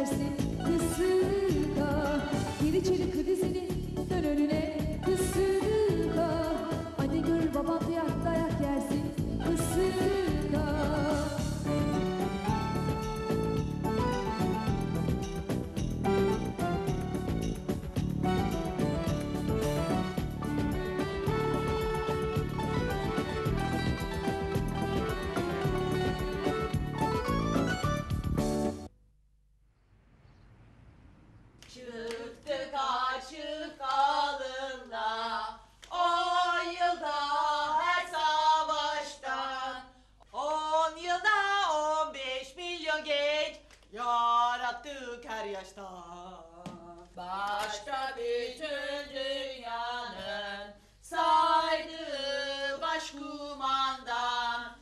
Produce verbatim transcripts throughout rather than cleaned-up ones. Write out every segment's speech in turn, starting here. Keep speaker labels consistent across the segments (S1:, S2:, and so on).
S1: yersin kısırga. Gir içeri krizini dön önüne kısırga. Anne gör babam duyar dayak yersin kısırga.
S2: Çıktık açık alınla, on yılda her savaştan, on yılda on beş milyon genç yarattık her yaştan. Başta bütün dünyanın saydığı başkumandan.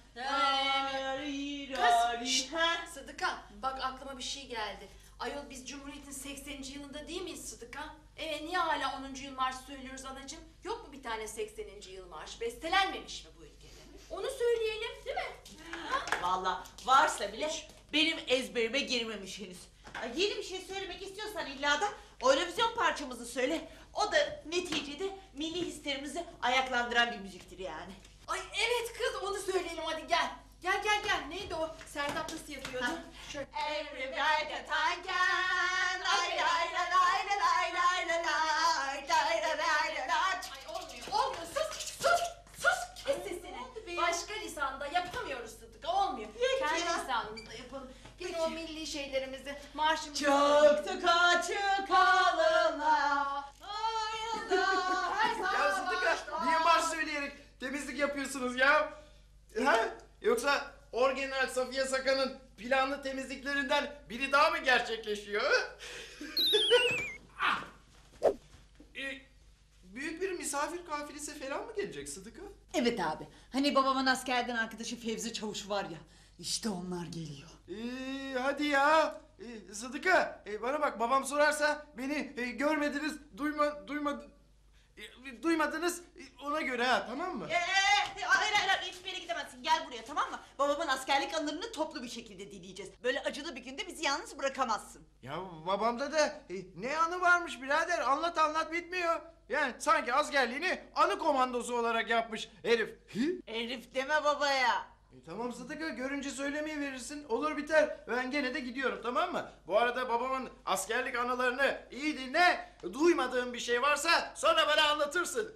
S3: Kız, şşt, Sıdıka, bak aklıma bir şey geldi. Ayol biz Cumhuriyet'in sekseninci yılında değil miyiz Sıdıka? Ee niye hala onuncu yıl marşı söylüyoruz anacığım? Yok mu bir tane sekseninci yıl marşı? Bestelenmemiş mi bu ülkede? Onu söyleyelim değil mi?
S2: Vallahi varsa bile benim ezberime girmemiş henüz. Ay, yeni bir şey söylemek istiyorsan illa da Eurovision parçamızı söyle. O da neticede milli hislerimizi ayaklandıran bir müziktir yani.
S3: Ay evet kız onu söyleyelim hadi gel. Gel gel gel neydi o? Sertap nasıl yapıyordu? Şöyle.
S2: Every night that I can, lay lay lay lay lay lay lay lay lay lay lay lay.
S3: Ay olmuyor olmuyor sus sus sus kes sesini. Başka lisanda yapamıyoruz Sıdıka olmuyor. Kendi lisanımızda yapalım. Yine o milli şeylerimizi marşımızı.
S2: Çıktık açık alınla, on yılda her
S4: Ya Sıdıka, niye marş söyleyerek temizlik yapıyorsunuz ya? Ha? Yoksa Orgeneral Safiye Sakan'ın planlı temizliklerinden biri daha mı gerçekleşiyor? Ah! Ee, büyük bir misafir kafilesi falan mı gelecek Sıdıka?
S5: Evet abi. Hani babamın askerden arkadaşı Fevzi Çavuş var ya. İşte onlar geliyor.
S4: Ee, hadi ya. Ee, Sıdıka, e, bana bak babam sorarsa beni e, görmediniz, duyma, duymadı, e, duymadınız e, ona göre ha, tamam mı?
S2: Eee, hayır hayır hayır, hiçbir yere gidemezsin, gel buraya, tamam mı? Babamın askerlik anılarını toplu bir şekilde dinleyeceğiz. Böyle acılı bir günde bizi yalnız bırakamazsın.
S4: Ya babamda da e, ne anı varmış birader, anlat anlat bitmiyor. Yani sanki askerliğini anı komandosu olarak yapmış herif. Hı?
S2: Herif deme babaya.
S4: E, tamam Sıdıka, görünce söylemeyi verirsin, olur biter. Ben gene de gidiyorum, tamam mı? Bu arada babamın askerlik anılarını iyi dinle. Duymadığın bir şey varsa sonra bana anlatırsın.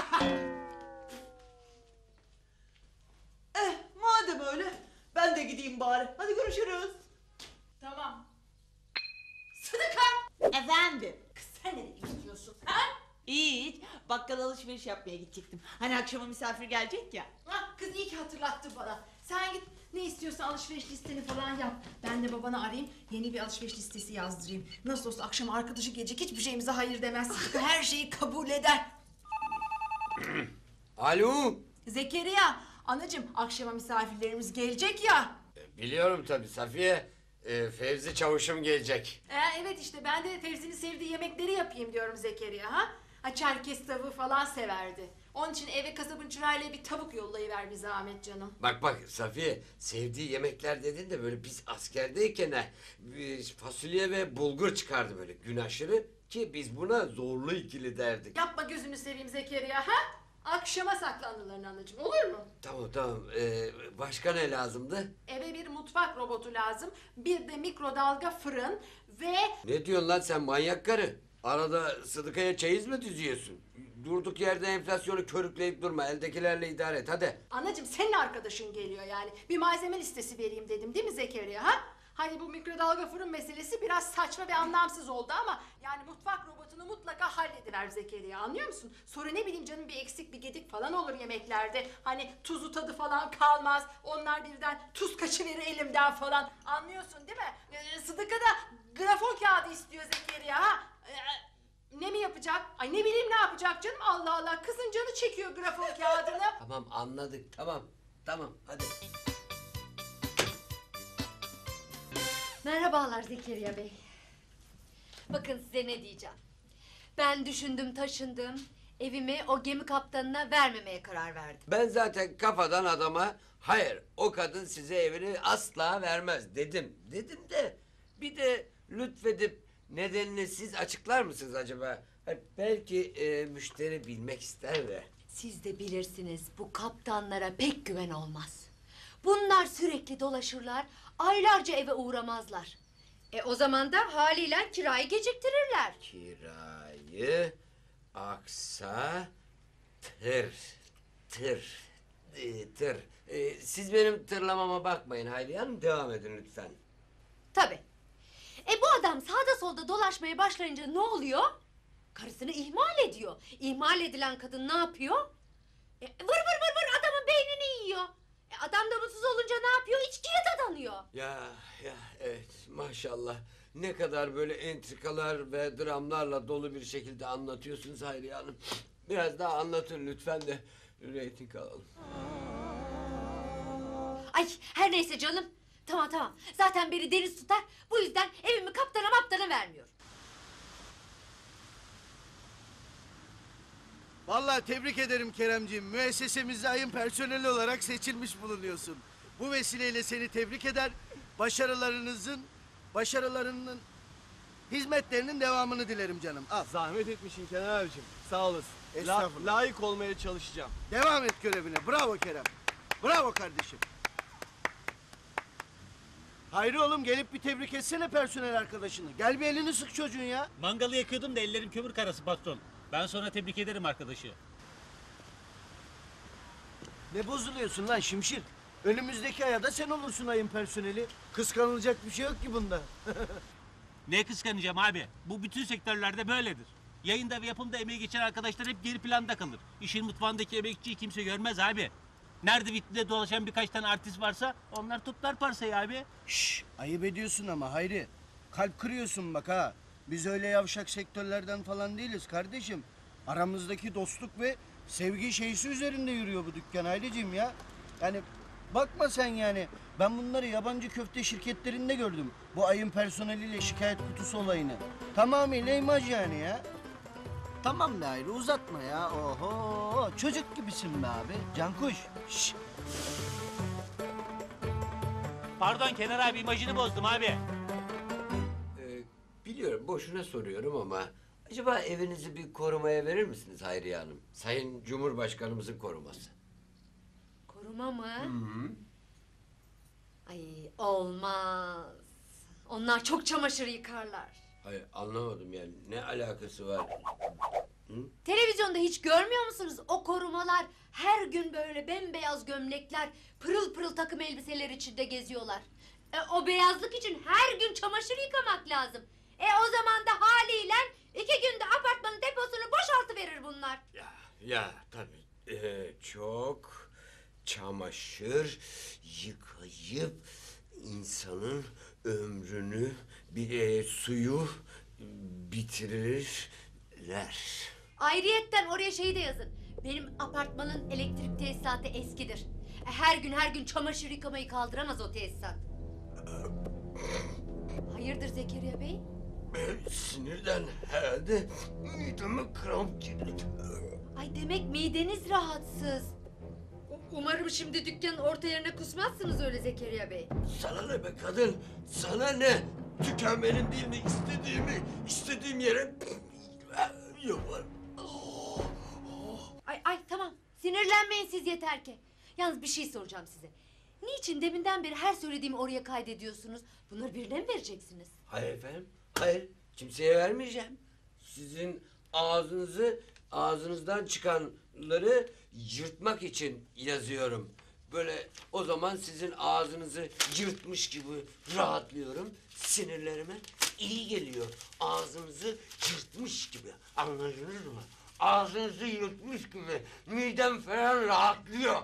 S2: Eh, madem öyle ben de gideyim bari. Hadi görüşürüz.
S3: Tamam. Sıdıka.
S2: Efendim?
S3: Kız sen nereye gidiyorsun ha?
S2: Hiç. Bakkal alışveriş yapmaya gidecektim. Hani akşama misafir gelecek ya.
S3: Ha, kız iyi ki hatırlattı bana. Sen git ne istiyorsan alışveriş listeni falan yap. Ben de babanı arayayım yeni bir alışveriş listesi yazdırayım. Nasıl olsa akşam arkadaşı gelecek hiçbir şeyimize hayır demez. Her şeyi kabul eder.
S6: Alo.
S3: Zekeriya anacığım akşama misafirlerimiz gelecek ya.
S6: Biliyorum tabii Safiye. Ee, Fevzi Çavuş'um gelecek.
S3: Ee, evet işte ben de Fevzi'nin sevdiği yemekleri yapayım diyorum Zekeriya ha. Ha Çerkez tavuğu falan severdi. Onun için eve kasabın çırağıyla bir tavuk yollayıver bir zahmet canım.
S6: Bak bak Safiye, sevdiği yemekler dedin de böyle biz askerdeyken ha, biz fasulye ve bulgur çıkardı böyle gün aşırı ki biz buna zorlu ikili derdik.
S3: Yapma gözünü seveyim Zekeriya ha. Akşama saklandılarını anacığım olur mu?
S6: Tamam tamam. Ee, başka ne lazımdı?
S3: Eve bir mutfak robotu lazım. Bir de mikrodalga fırın ve...
S6: Ne diyorsun lan sen manyak karı? Arada Sıdıka'ya çeyiz mi düzüyorsun? Durduk yerde enflasyonu körükleyip durma. Eldekilerle idare et hadi.
S3: Anacığım senin arkadaşın geliyor yani. Bir malzeme listesi vereyim dedim değil mi Zekeriya ha? Hani bu mikrodalga fırın meselesi biraz saçma ve anlamsız oldu ama yani mutfak robotunu mutlaka hallediver Zekeriya anlıyor musun? Sonra ne bileyim canım bir eksik bir gedik falan olur yemeklerde. Hani tuzu tadı falan kalmaz. Onlar birden tuz kaçıverir elimden falan. Anlıyorsun değil mi? Ee, Sıdıka da grafon kağıdı istiyor Zekeriya ha? Ee, ne mi yapacak? Ay ne bileyim ne yapacak canım Allah Allah. Kızın canı çekiyor grafon kağıdını.
S6: Tamam anladık tamam. Tamam hadi.
S7: Merhabalar Zekeriya Bey. Bakın size ne diyeceğim. Ben düşündüm taşındım. Evimi o gemi kaptanına vermemeye karar verdim.
S6: Ben zaten kafadan adama hayır o kadın size evini asla vermez dedim. Dedim de bir de lütfedip nedenini siz açıklar mısınız acaba? Ha, belki e, müşteri bilmek ister de.
S7: Siz de bilirsiniz bu kaptanlara pek güven olmaz. Bunlar sürekli dolaşırlar, aylarca eve uğramazlar. E o zaman da haliyle kirayı geciktirirler.
S6: Kirayı aksa tır tır e, tır. E, siz benim tırlamama bakmayın Hayriye Hanım, devam edin lütfen.
S7: Tabii. E bu adam sağda solda dolaşmaya başlayınca ne oluyor? Karısını ihmal ediyor. İhmal edilen kadın ne yapıyor? E, vır vır vır vır adamın beynini yiyor. E, adam da mutsuz olunca ne yapıyor? İçkiye dadanıyor.
S6: Ya ya evet, maşallah. Ne kadar böyle entrikalar ve dramlarla dolu bir şekilde anlatıyorsunuz Hayriye Hanım. Biraz daha anlatın lütfen de reyting alalım.
S7: Ay her neyse canım. Tamam tamam. Zaten beni deniz tutar. Bu yüzden evimi kaptana maptana vermiyorum.
S8: Vallahi tebrik ederim Keremciğim. Müessesemizde ayın personeli olarak seçilmiş bulunuyorsun. Bu vesileyle seni tebrik eder, başarılarınızın, başarılarının, hizmetlerinin devamını dilerim canım. Al.
S9: Zahmet etmişsin Kenan abicim. Sağ olasın. La-
S8: Estağfurullah.
S9: layık olmaya çalışacağım.
S8: Devam et görevine. Bravo Kerem. Bravo kardeşim. Hayri oğlum, gelip bir tebrik etsene personel arkadaşını. Gel bir elini sık çocuğun ya.
S10: Mangalı yakıyordum da ellerim kömür karası patron. Ben sonra tebrik ederim arkadaşı.
S8: Ne bozuluyorsun lan şimşir? Önümüzdeki aya da sen olursun ayın personeli. Kıskanılacak bir şey yok ki bunda.
S10: Ne kıskanacağım abi? Bu bütün sektörlerde böyledir. Yayında ve yapımda emeği geçen arkadaşlar hep geri planda kalır. İşin mutfağındaki emekçiyi kimse görmez abi. Nerede vitrinde dolaşan birkaç tane artist varsa onlar toplar parsayı abi.
S8: Şşş, ayıp ediyorsun ama Hayri. Kalp kırıyorsun bak ha. Biz öyle yavşak sektörlerden falan değiliz kardeşim. Aramızdaki dostluk ve sevgi şeysi üzerinde yürüyor bu dükkan Hayriciğim ya. Yani bakma sen yani. Ben bunları yabancı köfte şirketlerinde gördüm. Bu ayın personeliyle şikayet kutusu olayını. Tamamıyla imaj yani ya. Tamam be Hayri, uzatma ya. Oho, çocuk gibisin be abi. Cankuş. Şşş.
S10: Pardon Kenar abi, imajını bozdum abi.
S6: Ee, biliyorum, boşuna soruyorum ama acaba evinizi bir korumaya verir misiniz Hayriye Hanım? Sayın Cumhurbaşkanımızın koruması.
S7: Koruma mı? Ay olmaz. Onlar çok çamaşır yıkarlar.
S6: Hayır, anlamadım yani, ne alakası var?
S7: Televizyonda hiç görmüyor musunuz? O korumalar her gün böyle bembeyaz gömlekler, pırıl pırıl takım elbiseler içinde geziyorlar. E, o beyazlık için her gün çamaşır yıkamak lazım. E o zaman da haliyle iki günde apartmanın deposunu boşaltıverir bunlar.
S6: Ya, ya tabii ee, çok çamaşır yıkayıp insanın ömrünü, bir e, suyu bitirirler.
S7: Ayrıyetten oraya şeyi de yazın. Benim apartmanın elektrik tesisatı eskidir. E, her gün her gün çamaşır yıkamayı kaldıramaz o tesisat. Hayırdır Zekeriya Bey?
S6: Ben sinirden herhalde mideme kramp girdi.
S7: Ay demek mideniz rahatsız. U- Umarım şimdi dükkanın orta yerine kusmazsınız öyle Zekeriya Bey.
S6: Sana ne be kadın? Sana ne? Dükkan benim değil mi? İstediğimi, istediğim yere yaparım.
S7: Ay ay tamam sinirlenmeyin siz yeter ki. Yalnız bir şey soracağım size. Niçin deminden beri her söylediğimi oraya kaydediyorsunuz? Bunları birine mi vereceksiniz?
S6: Hayır efendim, hayır. Kimseye vermeyeceğim. Sizin ağzınızı, ağzınızdan çıkanları yırtmak için yazıyorum. Böyle o zaman sizin ağzınızı yırtmış gibi rahatlıyorum. Sinirlerime iyi geliyor. Ağzınızı yırtmış gibi. Anladınız mı? Ağzınızı yırtmış gibi. Midem falan rahatlıyor.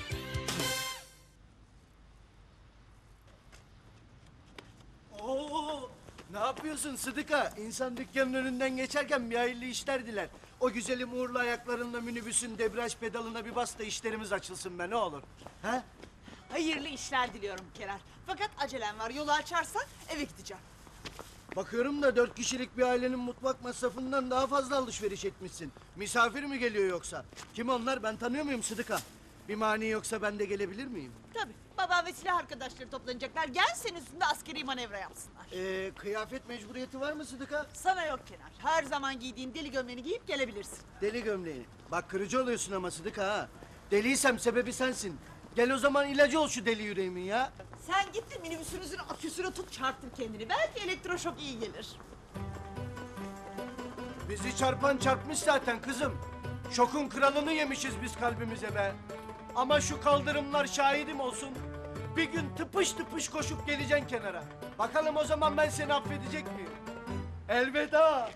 S8: Oo, ne yapıyorsun Sıdıka? İnsan dükkanın önünden geçerken bir hayırlı işler diler. O güzelim uğurlu ayaklarınla minibüsün debriyaj pedalına bir bas da işlerimiz açılsın be, ne olur. Ha?
S5: Hayırlı işler diliyorum Kenar. Fakat acelem var. Yolu açarsan eve gideceğim.
S8: Bakıyorum da dört kişilik bir ailenin mutfak masrafından daha fazla alışveriş etmişsin. Misafir mi geliyor yoksa? Kim onlar? Ben tanıyor muyum Sıdıka? Bir mani yoksa ben de gelebilir miyim?
S5: Tabii. Babam ve silah arkadaşları toplanacaklar. Gelsin üstünde askeri manevra yapsınlar.
S8: Ee, kıyafet mecburiyeti var mı Sıdıka?
S5: Sana yok Kenar. Her zaman giydiğin deli gömleğini giyip gelebilirsin.
S8: Deli gömleğini. Bak kırıcı oluyorsun ama Sıdıka ha. Deliysem sebebi sensin. Gel o zaman ilacı ol şu deli yüreğimin ya.
S5: Sen git de minibüsünüzün aküsüne tut çarptır kendini. Belki elektroşok iyi gelir.
S8: Bizi çarpan çarpmış zaten kızım. Şokun kralını yemişiz biz kalbimize be. Ama şu kaldırımlar şahidim olsun. Bir gün tıpış tıpış koşup geleceksin kenara. Bakalım o zaman ben seni affedecek miyim? Elveda.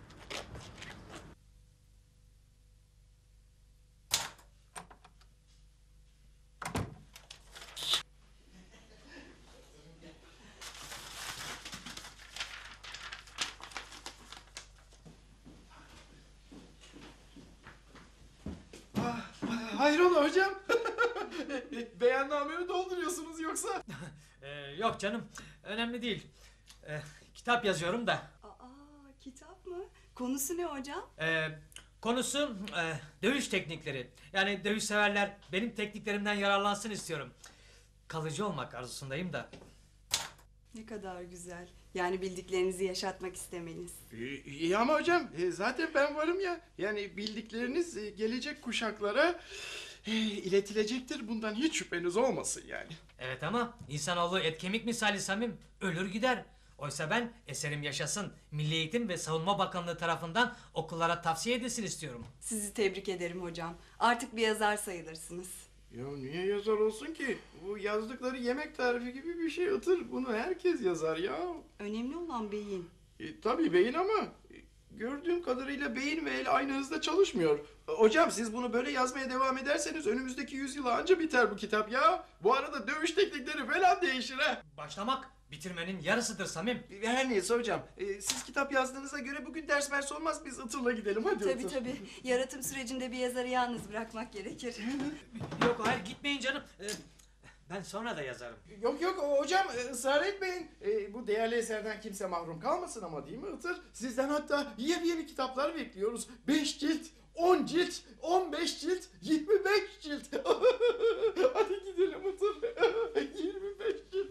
S4: Hayrola hocam? Beyannamemi dolduruyorsunuz yoksa?
S11: Ee, yok canım, önemli değil. Ee, kitap yazıyorum da.
S12: Aa, kitap mı? Konusu ne hocam?
S11: Ee, konusu e, dövüş teknikleri. Yani dövüş severler benim tekniklerimden yararlansın istiyorum. Kalıcı olmak arzusundayım da.
S12: Ne kadar güzel. Yani bildiklerinizi yaşatmak istemeniz.
S4: İyi ama hocam e, zaten ben varım ya. Yani bildikleriniz e, gelecek kuşaklara e, iletilecektir. Bundan hiç şüpheniz olmasın yani.
S11: Evet ama insanoğlu et kemik misali Samim, ölür gider. Oysa ben eserim yaşasın, Milli Eğitim ve Savunma Bakanlığı tarafından okullara tavsiye edilsin istiyorum.
S12: Sizi tebrik ederim hocam. Artık bir yazar sayılırsınız.
S4: Ya niye yazar olsun ki? Bu yazdıkları yemek tarifi gibi bir şey Itır. Bunu herkes yazar ya.
S12: Önemli olan beyin.
S4: E, tabii beyin ama e, gördüğüm kadarıyla beyin ve el aynı hızda çalışmıyor. E, hocam siz bunu böyle yazmaya devam ederseniz önümüzdeki yüzyıla anca biter bu kitap ya. Bu arada dövüş teknikleri falan değişir ha.
S11: Başlamak bitirmenin yarısıdır Samim.
S4: Her neyse hocam. e, siz kitap yazdığınıza göre bugün ders mers olmaz. Biz Itır'la gidelim hadi
S12: Tabii
S4: Itır.
S12: tabii. Yaratım sürecinde bir yazarı yalnız bırakmak gerekir.
S11: Yok hayır gitmeyin canım. Ee, ben sonra da yazarım.
S4: Yok yok hocam e, ısrar etmeyin. E, bu değerli eserden kimse mahrum kalmasın ama değil mi Itır? Sizden hatta yepyeni kitaplar bekliyoruz. Beş cilt, on cilt, on beş cilt, yirmi beş cilt. Hadi gidelim Itır. yirmi beş cilt.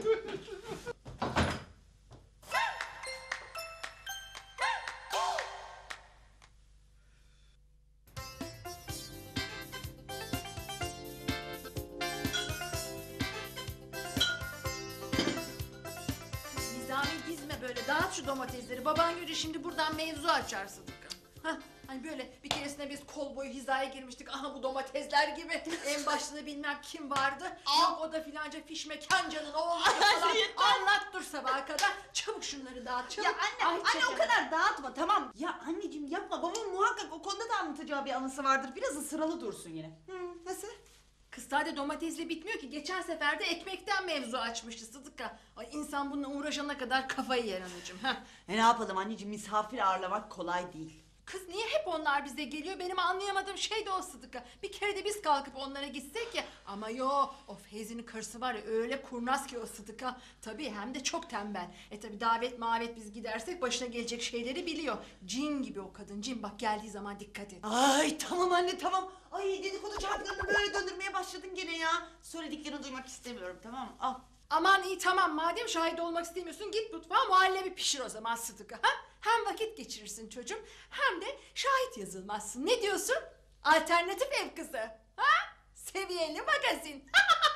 S3: Nizami dizme böyle, dağıt şu domatesleri. Baban görünce şimdi buradan mevzu açar Sıdıka. Hah, hani böyle bir keresinde biz kol boyu hizaya girmiştik. Aha bu domatesler gibi. En başta da bilmem kim vardı. Yok o da filanca fişmekancanın oğlu falan. Anlat dur sabaha kadar. Çabuk şunları dağıt çabuk.
S2: Ya anne,
S3: Ay,
S2: anne o
S3: çekelim.
S2: kadar dağıtma tamam. Ya anneciğim yapma, babamın muhakkak o konuda da anlatacağı bir anısı vardır. Biraz ısıralı dursun yine.
S3: Hı, nasıl? Kız sadece domatesle bitmiyor ki. Geçen sefer de ekmekten mevzu açmıştı Sıdıka. Ay insan bununla uğraşana kadar kafayı yer anacığım. Heh.
S2: E ne yapalım anneciğim, misafir ağırlamak kolay değil.
S3: Kız niye hep onlar bize geliyor? Benim anlayamadığım şey de o Sıdıka. Bir kere de biz kalkıp onlara gitsek ya. Ama yo, o Feyzi'nin karısı var ya, öyle kurnaz ki o Sıdıka. Tabii hem de çok tembel. E tabii davet mavet biz gidersek başına gelecek şeyleri biliyor. Cin gibi o kadın, cin. Bak geldiği zaman dikkat et.
S2: Ay tamam anne tamam. Ay dedikodu çarklarını böyle döndürmeye başladın gene ya. Söylediklerini duymak istemiyorum, tamam mı? Al.
S3: Aman iyi tamam, madem şahit olmak istemiyorsun git mutfağa muhallebi pişir o zaman Sıdıka. Ha? Hem vakit geçirirsin çocuğum hem de şahit yazılmazsın. Ne diyorsun? Alternatif ev kızı. Ha? Seviyeli magazin.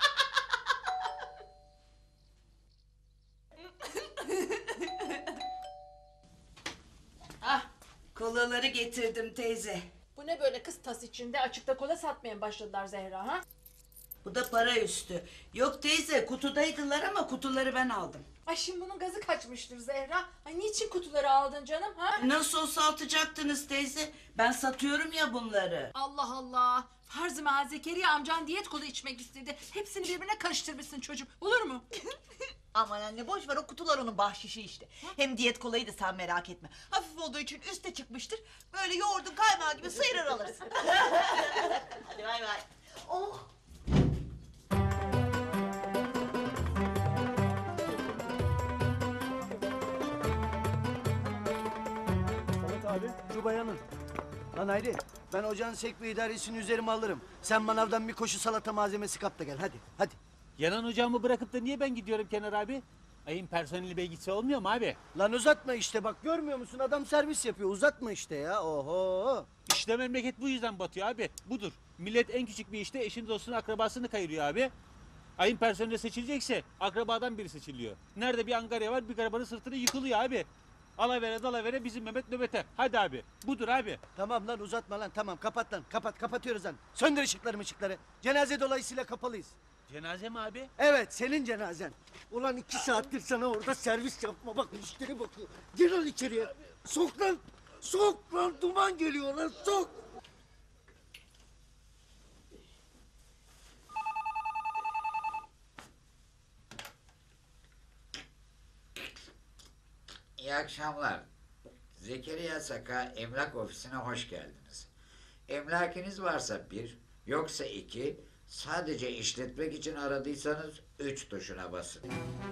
S3: Ah,
S13: Kolaları getirdim teyze.
S3: bu ne böyle kız, tas içinde açıkta kola satmaya başladılar Zehra ha?
S13: Bu da para üstü. Yok teyze, kutudaydılar ama kutuları ben aldım.
S3: Ay şimdi bunun gazı kaçmıştır Zehra. Ay niçin kutuları aldın canım ha?
S13: Nasıl olsa atacaktınız teyze. Ben satıyorum ya bunları.
S3: Allah Allah. Farz-ı mahal Zekeriya amcan diyet kola içmek istedi. Hepsini birbirine karıştırmışsın çocuğum. Olur mu?
S2: Aman anne boş ver, o kutular onun bahşişi işte. Hem diyet kolayı da sen merak etme. Hafif olduğu için üste çıkmıştır. Böyle yoğurdun kaymağı gibi sıyırır alırsın. Hadi bay bay. Oh.
S8: Samet abi, şu bayanın. Lan Hayri, ben ocağın sek ve idaresini üzerime alırım. Sen manavdan bir koşu salata malzemesi kap da gel, hadi, hadi.
S10: Yanan ocağımı bırakıp da niye ben gidiyorum Kenar abi? Ayın personeli bilgisi olmuyor mu abi?
S8: Lan uzatma işte bak görmüyor musun adam servis yapıyor uzatma işte ya oho.
S10: İşte memleket bu yüzden batıyor abi. Budur. Millet en küçük bir işte eşini dostunu akrabasını kayırıyor abi. Ayın personeli seçilecekse akrabadan biri seçiliyor. Nerede bir angarya var bir garibanın sırtına yıkılıyor abi. Alavere dalavere bizim Mehmet nöbete. Hadi abi. Budur abi.
S8: Tamam lan uzatma lan tamam kapat lan kapat kapatıyoruz lan. Söndür ışıkları ışıkları. Cenaze dolayısıyla kapalıyız.
S10: Cenaze mi abi?
S8: Evet senin cenazen. Ulan iki saattir sana orada servis yapma bak müşteri bakıyor. Gir lan içeriye. Sok lan. Sok lan duman geliyor lan sok.
S14: İyi akşamlar. Zekeriya Saka Emlak Ofisi'ne hoş geldiniz. Emlakiniz varsa bir, yoksa iki, sadece işletmek için aradıysanız üç tuşuna basın.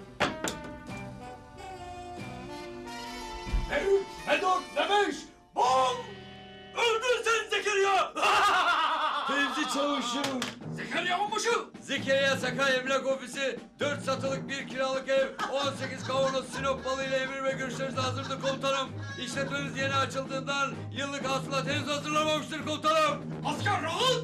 S15: Ne üç, ne dört, ne beş, bom! Öldür sen Zekeriya!
S6: Fevzi Çavuş'um.
S15: Zekeriya onbaşı!
S6: Zekeriya Saka Emlak Ofisi. Dört satılık bir kiralık ev. on sekiz kavanoz Sinop malı ile emir ve görüşlerinize hazırdır komutanım. İşletmeniz yeni açıldığından yıllık hasılat henüz hazırlamamıştır komutanım.
S15: Asker rahat!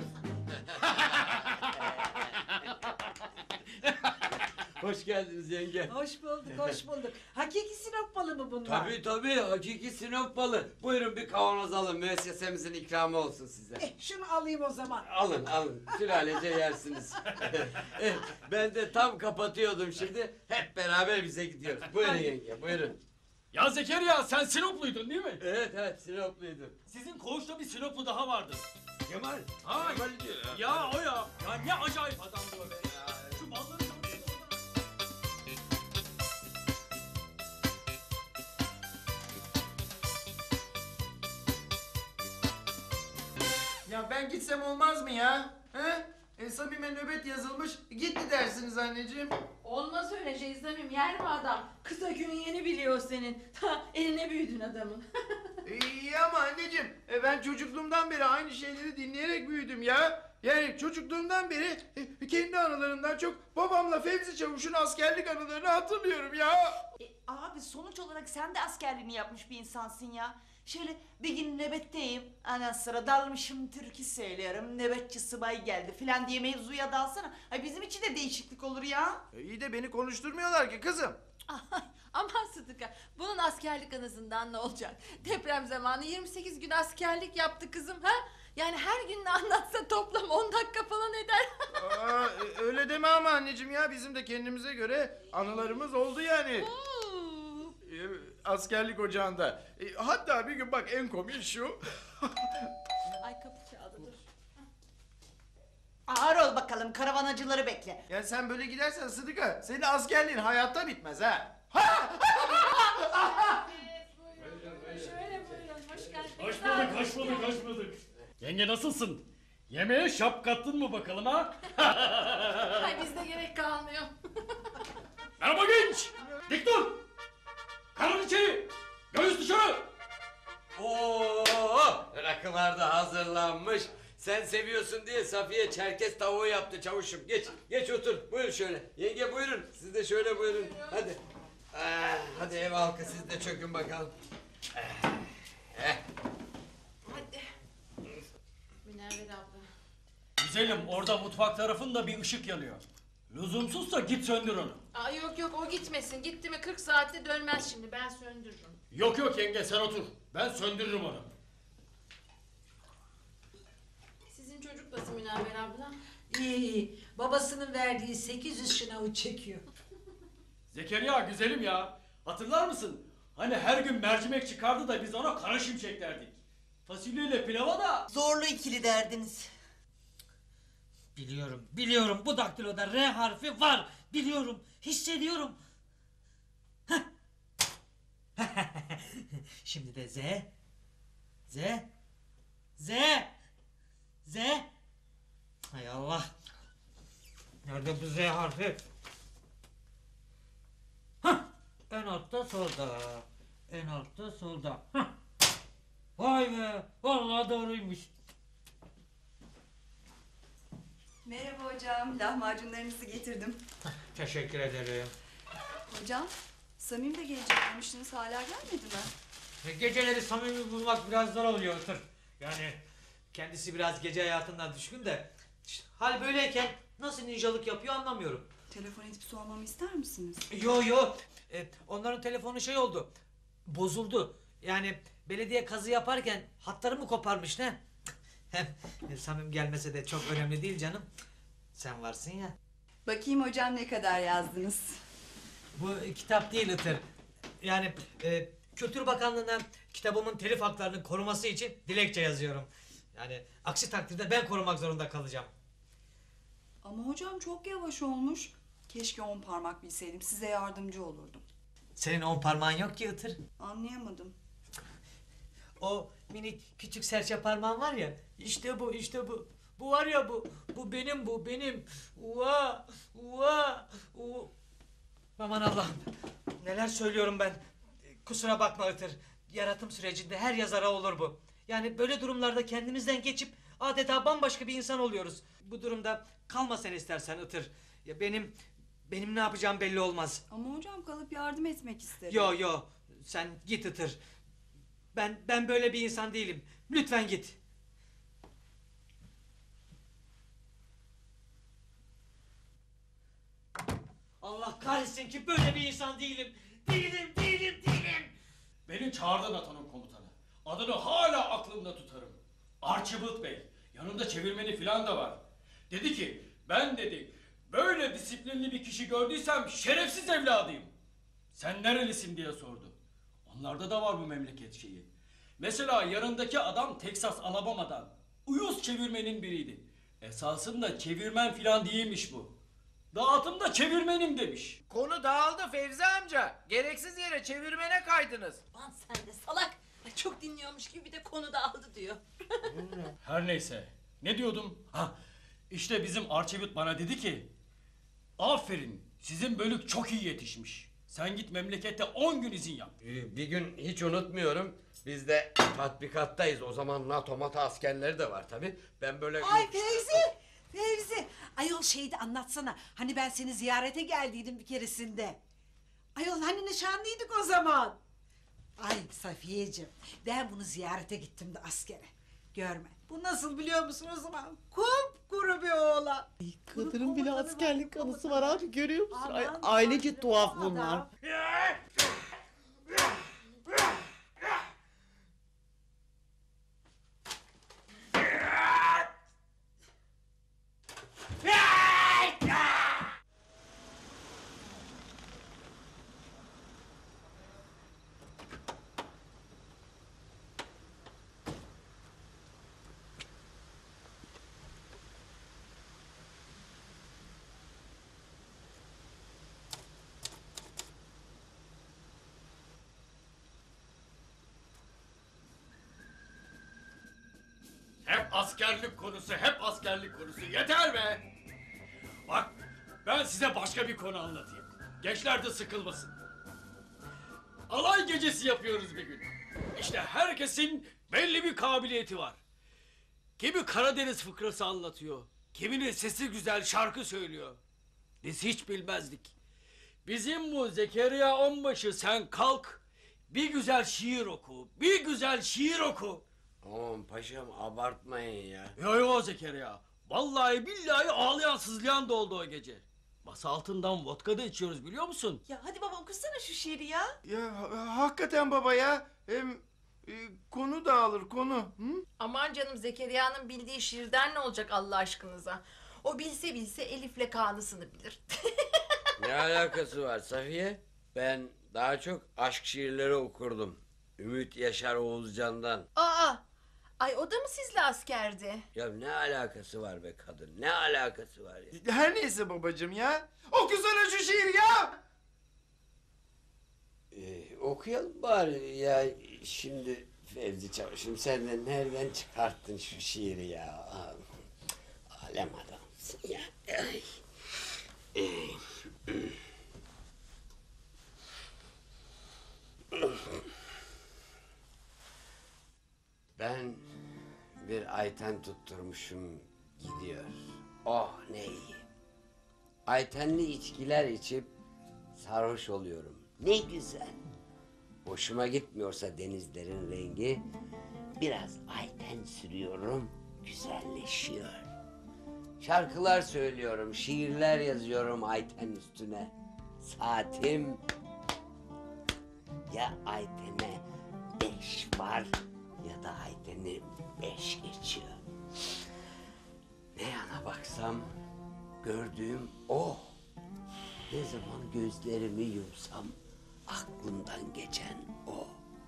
S6: Hoş geldiniz yenge.
S16: Hoş bulduk, hoş bulduk. Hakiki Sinop balı mı bunlar?
S6: Tabii tabii hakiki Sinop balı. Buyurun bir kavanoz alın müessesemizin ikramı olsun size.
S16: Eh, şunu alayım o zaman.
S6: Alın alın sülalece yersiniz. Eh, ben de tam kapatıyordum şimdi. Hep beraber bize gidiyoruz. Buyurun yenge buyurun.
S15: Ya Zekeriya sen Sinopluydun değil mi?
S6: Evet evet Sinopluydum.
S15: Sizin koğuşta bir Sinoplu daha vardı.
S6: Kemal.
S15: Ha,
S6: Kemal diyor ya.
S15: ya o ya. Ya ne acayip adamdı o be ya. Şu balları
S4: Ya ben gitsem olmaz mı ya? He? E, Samim'e nöbet yazılmış. Gitti dersiniz anneciğim.
S1: Olmaz öyle Ceyzemim, yer mi adam? Kısa gün yeni biliyor senin. Ta eline büyüdün adamın.
S4: İyi ama anneciğim e, ben çocukluğumdan beri aynı şeyleri dinleyerek büyüdüm ya. Yani çocukluğumdan beri e, kendi anılarımdan çok babamla Fevzi Çavuş'un askerlik anılarını hatırlıyorum ya.
S2: E, abi sonuç olarak sen de askerliğini yapmış bir insansın ya. Şöyle bir gün nöbetteyim. Ana sıra dalmışım türkü söylüyorum. Nöbetçi subay geldi filan diye mevzuya dalsana. Ay bizim için de değişiklik olur ya.
S4: E, iyi de beni konuşturmuyorlar ki kızım.
S1: Aman Sıdıka, bunun askerlik anısından ne olacak? Deprem zamanı yirmi sekiz gün askerlik yaptı kızım ha? Yani her gün ne anlatsa toplam on dakika falan eder.
S4: Aa, e, öyle deme ama anneciğim ya bizim de kendimize göre anılarımız oldu yani. E, askerlik ocağında. E, hatta bir gün bak en komik şu.
S1: Ay kapı çaldı dur.
S2: Ağır ol bakalım karavanacıları bekle.
S4: Ya sen böyle gidersen Sıdıka senin askerliğin hayatta bitmez ha.
S1: Şöyle buyurun, hoş geldiniz.
S15: Hoş bulduk, hoş bulduk, hoş bulduk. Yenge nasılsın? Yemeğe şap kattın mı bakalım ha?
S1: Ay bizde gerek kalmıyor.
S15: Merhaba genç! Dik dur! Karın içeri! Göğüs dışarı!
S6: Oo, rakılar da hazırlanmış. Sen seviyorsun diye Safiye Çerkez tavuğu yaptı çavuşum. Geç, geç otur. Buyurun şöyle. Yenge buyurun. Siz de şöyle buyurun. Hadi. Ah, hadi ev halkı siz de çökün bakalım. Ah, eh.
S1: Hadi. Münevver abla.
S15: Güzelim orada mutfak tarafında bir ışık yanıyor. Lüzumsuzsa git söndür onu.
S1: Aa, yok yok o gitmesin. Gitti mi kırk saatte dönmez şimdi. Ben söndürürüm.
S15: Yok yok yenge sen otur. Ben söndürürüm onu.
S1: Sizin çocuk nasıl Münevver abla?
S16: İyi iyi. Babasının verdiği sekiz yüz şınavı çekiyor.
S15: Zekeriya güzelim ya. Hatırlar mısın? Hani her gün mercimek çıkardı da biz ona kara şimşek derdik. Fasulyeyle pilava da...
S2: Zorlu ikili derdiniz.
S11: Biliyorum, biliyorum. Bu daktiloda R harfi var. Biliyorum, hissediyorum. Heh. Şimdi de Z. Z. Z. Z. Hay Allah. Nerede bu Z harfi? Hah. En altta solda. En altta solda. Hah. Vay be. Vallahi doğruymuş.
S12: Merhaba hocam, lahmacunlarınızı getirdim.
S11: Teşekkür ederim.
S12: Hocam, Samim de gelecek demiştiniz, hala gelmedi mi?
S11: E, Geceleri samimi bulmak biraz zor oluyor Itır. Yani kendisi biraz gece hayatından düşkün de işte, hal böyleyken nasıl ninjalık yapıyor anlamıyorum.
S12: Telefon edip sormamı ister misiniz?
S11: Yo yo e, onların telefonu şey oldu, bozuldu. Yani belediye kazı yaparken hatları mı koparmış ne? Hem e, Samim gelmese de çok önemli değil canım. Sen varsın ya.
S12: Bakayım hocam ne kadar yazdınız.
S11: Bu e, kitap değil Itır. Yani e, Kültür Bakanlığı'na kitabımın telif haklarının koruması için dilekçe yazıyorum. Yani aksi takdirde ben korumak zorunda kalacağım.
S12: Ama hocam çok yavaş olmuş. Keşke on parmak bilseydim, size yardımcı olurdum.
S11: Senin on parmağın yok ki Itır.
S12: Anlayamadım.
S11: O minik küçük serçe parmağın var ya, işte bu işte bu. Bu var ya bu, bu benim bu benim. Ua, ua, u. Aman Allah'ım, neler söylüyorum ben. Kusura bakma Itır. Yaratım sürecinde her yazara olur bu. Yani böyle durumlarda kendimizden geçip adeta bambaşka bir insan oluyoruz. Bu durumda kalma sen istersen Itır. Ya benim benim ne yapacağım belli olmaz.
S12: Ama hocam kalıp yardım etmek isterim.
S11: Yo yo, sen git Itır. Ben ben böyle bir insan değilim. Lütfen git. Allah kahretsin ki böyle bir insan değilim. Değilim, değilim, değilim.
S15: Beni çağırdı NATO'nun komutanı. Adını hala aklımda tutarım. Archibald Bey. Yanında çevirmeni falan da var. Dedi ki ben dedi böyle disiplinli bir kişi gördüysem şerefsiz evladıyım. Sen nerelisin diye sordu. Onlarda da var bu memleket şeyi. Mesela yanındaki adam Texas Alabama'dan. Uyuz çevirmenin biriydi. Esasında çevirmen falan değilmiş bu. Dağıtımda çevirmenim demiş.
S4: Konu dağıldı Fevzi amca. Gereksiz yere çevirmene kaydınız.
S1: Lan sen de salak. Ay, çok dinliyormuş gibi bir de konu dağıldı diyor.
S15: Her neyse. Ne diyordum? Ha, işte bizim Arçevit bana dedi ki aferin sizin bölük çok iyi yetişmiş. Sen git memlekette on gün izin yap.
S6: Ee, Bir gün hiç unutmuyorum. Biz de tatbikattayız. O zaman NATO mata askerleri de var tabi. Ben böyle...
S16: Ay Fevzi! Fevzi! Ayol şeydi anlatsana. Hani ben seni ziyarete geldiydim bir keresinde. Ayol hani nişanlıydık o zaman. Ay Safiyeciğim, ben bunu ziyarete gittim de askere. Görme. Bu nasıl biliyor musun o zaman? Kupkuru bir oğlan.
S17: Kadının bile askerlik anısı var abi, görüyor musun? Ay,
S16: Aman
S17: ailece
S16: tanrım,
S17: tuhaf
S16: o
S17: bunlar.
S16: adam.
S15: Hep askerlik konusu, hep askerlik konusu. Yeter be! Bak, ben size başka bir konu anlatayım. Gençler de sıkılmasın. Alay gecesi yapıyoruz bir gün. İşte herkesin belli bir kabiliyeti var. Kimi Karadeniz fıkrası anlatıyor. Kiminin sesi güzel şarkı söylüyor. Biz hiç bilmezdik. Bizim bu Zekeriya Onbaşı sen kalk, bir güzel şiir oku, bir güzel şiir oku.
S6: Aman paşam abartmayın ya.
S15: Yo yo Zekeriya. Vallahi billahi ağlayan sızlayan da oldu o gece. Masa altından vodka da içiyoruz biliyor musun?
S16: Ya hadi baba okusana şu şiiri ya.
S4: Ya ha- hakikaten baba ya. Hem e, konu dağılır konu. Hı?
S1: Aman canım, Zekeriya'nın bildiği şiirden ne olacak Allah aşkınıza? O bilse bilse Elif'le Kağnısını bilir.
S6: Ne alakası var Safiye? Ben daha çok aşk şiirleri okurdum. Ümit Yaşar Oğuzcan'dan.
S1: Aa, ay o da mı sizle askerdi?
S6: Ya ne alakası var be kadın? Ne alakası var ya?
S4: Her neyse babacığım ya. Okusana şu şiir ya.
S6: Ee, okuyalım bari ya. Şimdi Fevzi Çavuş'um sen de nereden çıkarttın şu şiiri ya? Alem adamsın ya. Ay. Ay. Ben bir ayten tutturmuşum gidiyor.
S18: Oh ne iyi. Aytenli içkiler içip sarhoş oluyorum. Ne güzel. Hoşuma gitmiyorsa denizlerin rengi, biraz ayten sürüyorum, güzelleşiyor. Şarkılar söylüyorum, şiirler yazıyorum ayten üstüne. Saatim ya aytene beş var ya da ayteni beş geçiyor. Ne yana baksam gördüğüm o. Ne zaman gözlerimi yumsam aklımdan geçen o.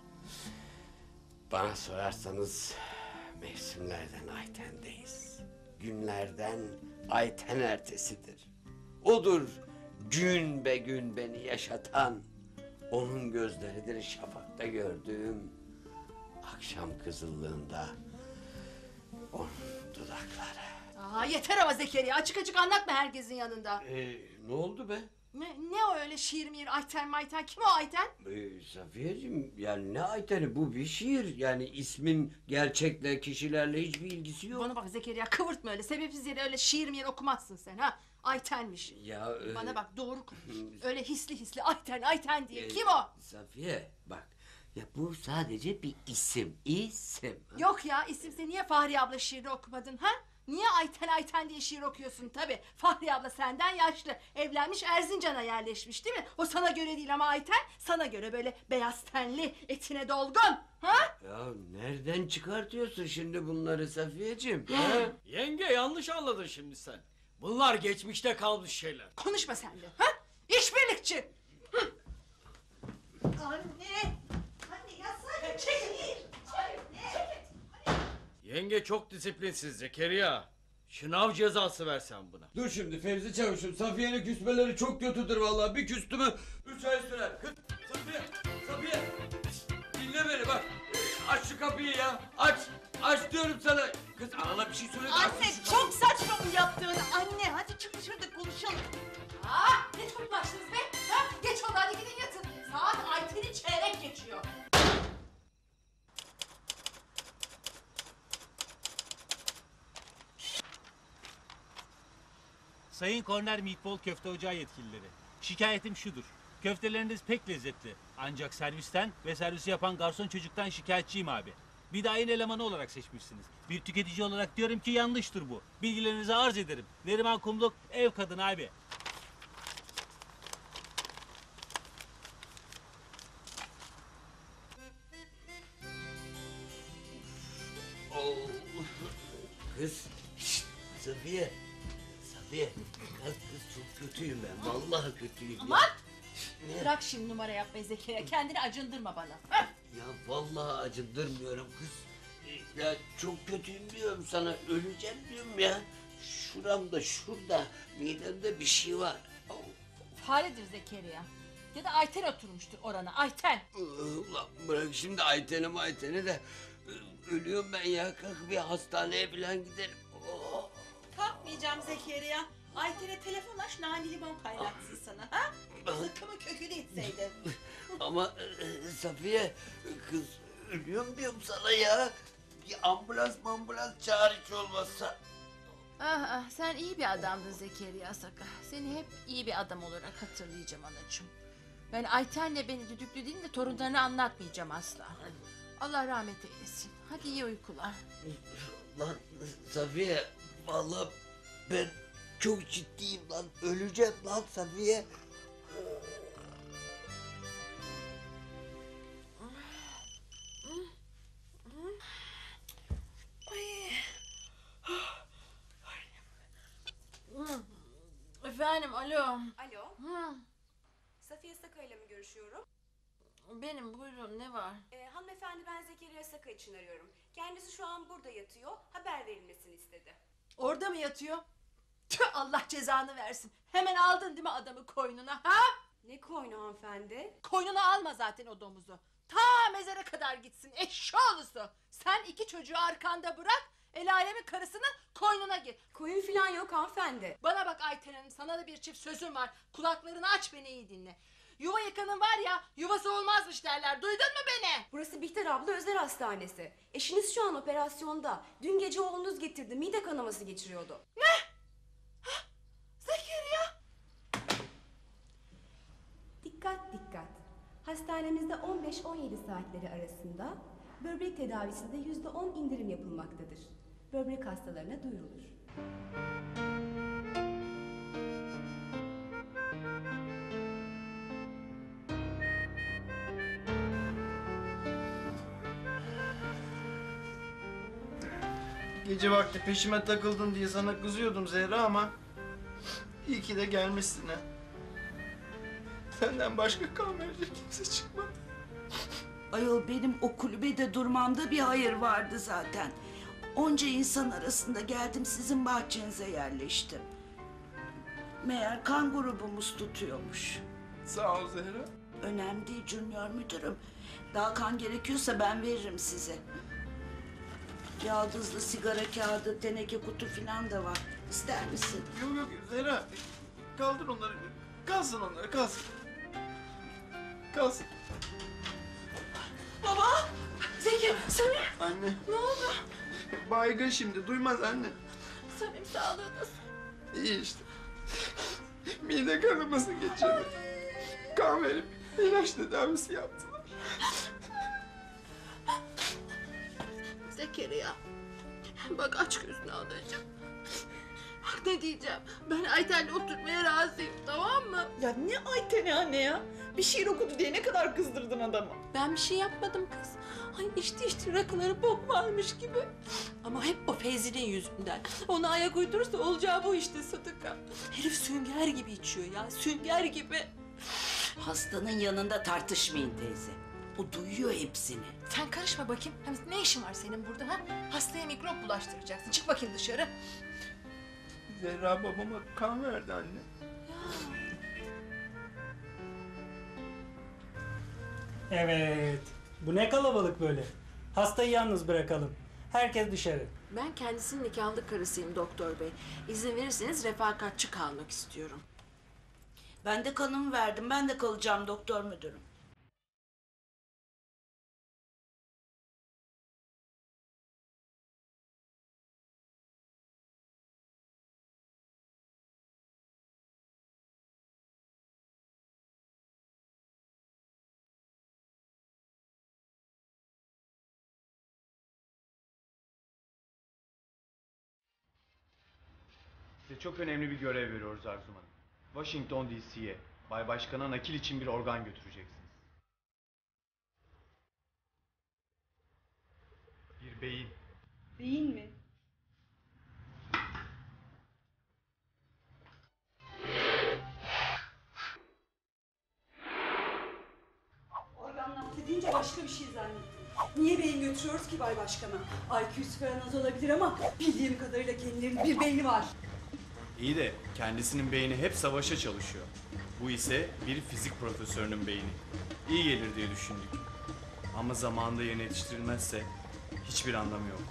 S18: Bana sorarsanız mevsimlerden aytendeyiz. Günlerden ayten ertesidir. Odur gün be gün beni yaşatan. Onun gözleridir şafakta gördüğüm. Akşam kızıllığında onun dudakları.
S3: Aa, yeter ama Zekeriya, açık açık anlatma herkesin yanında.
S18: Ee, ne oldu be?
S3: Ne, ne o öyle şiir miyir, Ayten mayten, kim o Ayten?
S18: Ee, Safiyeciğim yani ne ayteni, bu bir şiir. Yani ismin gerçekle, kişilerle hiçbir ilgisi yok.
S3: Bana bak Zekeriya, kıvırtma öyle, sebepsiz yere öyle şiir miyir okumazsın sen ha. Aytenmiş.
S18: Ya, e,
S3: Bana bak doğru konuş. Öyle hisli hisli Ayten Ayten diye.
S18: e,
S3: Kim o?
S18: Safiye bak, ya bu sadece bir isim, isim.
S3: Yok ya, isimse niye Fahriye abla şiirini okumadın ha? Niye Ayten Ayten diye şiir okuyorsun tabi? Fahriye abla senden yaşlı, evlenmiş, Erzincan'a yerleşmiş değil mi? O sana göre değil ama Ayten sana göre böyle beyaz tenli, etine dolgun. Ha?
S18: Ya nereden çıkartıyorsun şimdi bunları Safiyeciğim? ha?
S15: Yenge yanlış anladın şimdi sen. Bunlar geçmişte kalmış şeyler.
S3: Konuşma sen de. Ha? İşbirlikçi. Hı.
S2: Anne! Anne yazsana çekil!
S15: Yenge çok disiplinsiz Zekeriya. Şınav cezası versen buna.
S6: Dur şimdi Fevzi Çavuş'um, Safiye'nin küsmeleri çok kötüdür vallahi. Bir küstü mü üç ay sürer. Kız Safiye, Safiye. Şişt, dinle beni bak. Ee, Aç şu kapıyı ya. Aç, aç diyorum sana. Kız anana bir şey söyle. de aç
S2: Anne
S6: şu
S2: çok saçma bu yaptığın anne. Hadi çık dışarıda konuşalım.
S3: Aa, ne çok başladınız be? Ha? Geç oldu, hadi gidin yatın. Saat Ayten'i çeyrek geçiyor.
S10: Sayın Korner Meatball Köfte Ocağı yetkilileri. Şikayetim şudur. Köfteleriniz pek lezzetli. Ancak servisten ve servisi yapan garson çocuktan şikayetçiyim abi. Bir de ayın elemanı olarak seçmişsiniz. Bir tüketici olarak diyorum ki yanlıştır bu. Bilgilerinizi arz ederim. Neriman Kumluk ev kadını abi.
S18: Oo. Kız, şşt, Safiye. Safiye, kız, kız çok kötüyüm ben. Vallahi kötüyüm.
S3: Aman!
S18: Ya. Ne?
S3: Bırak şimdi numara yapmayı Zekeriya, kendini acındırma bana. Ha?
S18: Ya vallahi acındırmıyorum kız. Ya çok kötüyüm diyorum sana. Öleceğim diyorum ya. Şuramda, şurada, midemde bir şey var.
S3: Faredir Zekeriya. Ya da Ayten oturmuştur orana, Ayten.
S18: Ulan bırak şimdi Ayten'i Ayten'i de ölüyorum ben ya. Kalk bir hastaneye falan gidelim. Oh.
S2: Kalkmayacağım Zekeriya. Ayten'e telefon aç, nane limon kaynatsın sana ha? Zıkkımın kökünü içseydin.
S18: Ama e, Safiye, kız ölüyorum diyorum sana ya. Bir ambulans ambulans çağır hiç olmazsa.
S1: Ah ah, sen iyi bir adamdın Zekeriya Saka. Seni hep iyi bir adam olarak hatırlayacağım anacığım. Ben Ayten'le beni düdüklü de torunlarını anlatmayacağım asla. Allah rahmet eylesin. Hadi iyi uykular.
S18: Lan Safiye, vallahi ben çok ciddiyim lan. Öleceğim lan Safiye.
S1: Efendim, alo.
S19: Alo.
S1: Hı,
S19: Safiye Saka ile mi görüşüyorum?
S1: benim, buyurun, ne var?
S19: Ee, hanımefendi, ben Zekeriya Saka için arıyorum. Kendisi şu an burada yatıyor. Haber verilmesini istedi.
S3: Orada mı yatıyor? Tüh, Allah cezanı versin. Hemen aldın değil mi adamı koynuna ha?
S19: Ne koynu hanımefendi?
S3: Koynuna alma zaten o domuzu. Ta mezara kadar gitsin eşşoğlusu. Sen iki çocuğu arkanda bırak, el alemin karısının koynuna gir.
S19: Koyun falan yok hanımefendi.
S3: Bana bak Ayten Hanım, sana da bir çift sözüm var. Kulaklarını aç, beni iyi dinle. Yuva yıkanın var ya, yuvası olmazmış derler. Duydun mu beni?
S19: Burası Bihter abla özel hastanesi. Eşiniz şu an operasyonda. Dün gece oğlunuz getirdi. Mide kanaması geçiriyordu.
S3: Ne?
S19: Hastanemizde on beş on yedi saatleri arasında böbrek tedavisinde yüzde on indirim yapılmaktadır. Böbrek hastalarına duyurulur.
S4: Gece vakti peşime takıldın diye sana kızıyordum Zehra ama iyi ki de gelmişsin ha. Senden başka kan verecek kimse çıkmadı.
S13: Ayol benim o kulübede durmamda bir hayır vardı zaten. Onca insan arasında geldim sizin bahçenize yerleştim. Meğer kan grubumuz tutuyormuş.
S4: Sağ ol Zehra.
S13: Önemli değil Junior müdürüm. Daha kan gerekiyorsa ben veririm size. Yaldızlı sigara kağıdı, teneke kutu filan da var. İster misin?
S4: Yok yok Zehra. Kaldır onları. Kalsın onları kalsın. Kalsın.
S2: Baba! Zeki, Samim!
S4: Anne.
S2: Ne oldu?
S4: Baygın şimdi duymaz anne.
S2: Samim sağlığı nasıl?
S4: İyi işte. Mide kanaması geçirdi. Kan verip ilaç tedavisi yaptılar.
S1: Zekeriya, bak aç gözünü alacağım. Bak ne diyeceğim, ben Ayten'le oturmaya razıyım, tamam mı?
S2: Ya ne Ayten'i anne ya? Bir şiir okudu diye ne kadar kızdırdın adamı.
S1: Ben bir şey yapmadım kız. Ay içti içti rakıları bok varmış gibi. Ama hep o Feyzi'nin yüzünden. Ona ayak uydurursa olacağı bu işte Sıdıka. Herif sünger gibi içiyor ya, sünger gibi.
S13: Hastanın yanında tartışmayın teyze. O duyuyor hepsini.
S3: Sen karışma bakayım. Hem ne işin var senin burada ha? Hastaya mikrop bulaştıracaksın. Çık bakayım dışarı.
S4: Zehra babama kan verdi anne.
S20: Evet. Bu ne kalabalık böyle. Hastayı yalnız bırakalım. Herkes dışarı.
S1: Ben kendisinin nikahlı karısıyım doktor bey. İzin verirseniz refakatçi kalmak istiyorum.
S13: Ben de kanımı verdim. Ben de kalacağım doktor müdürüm.
S9: Size çok önemli bir görev veriyoruz Arzum Hanım. Washington D C'ye Bay Başkan'a nakil için bir organ götüreceksiniz. Bir beyin.
S12: Beyin mi? Organ nakli deyince başka bir şey zannettim. Niye beyin götürüyoruz ki Bay Başkan'a? I Q'su falan az olabilir ama bildiğim kadarıyla kendilerinin bir beyni var.
S9: İyi de kendisinin beyni hep savaşa çalışıyor. Bu ise bir fizik profesörünün beyni. İyi gelir diye düşündük. Ama zamanında yerine yetiştirilmezse hiçbir anlamı yok.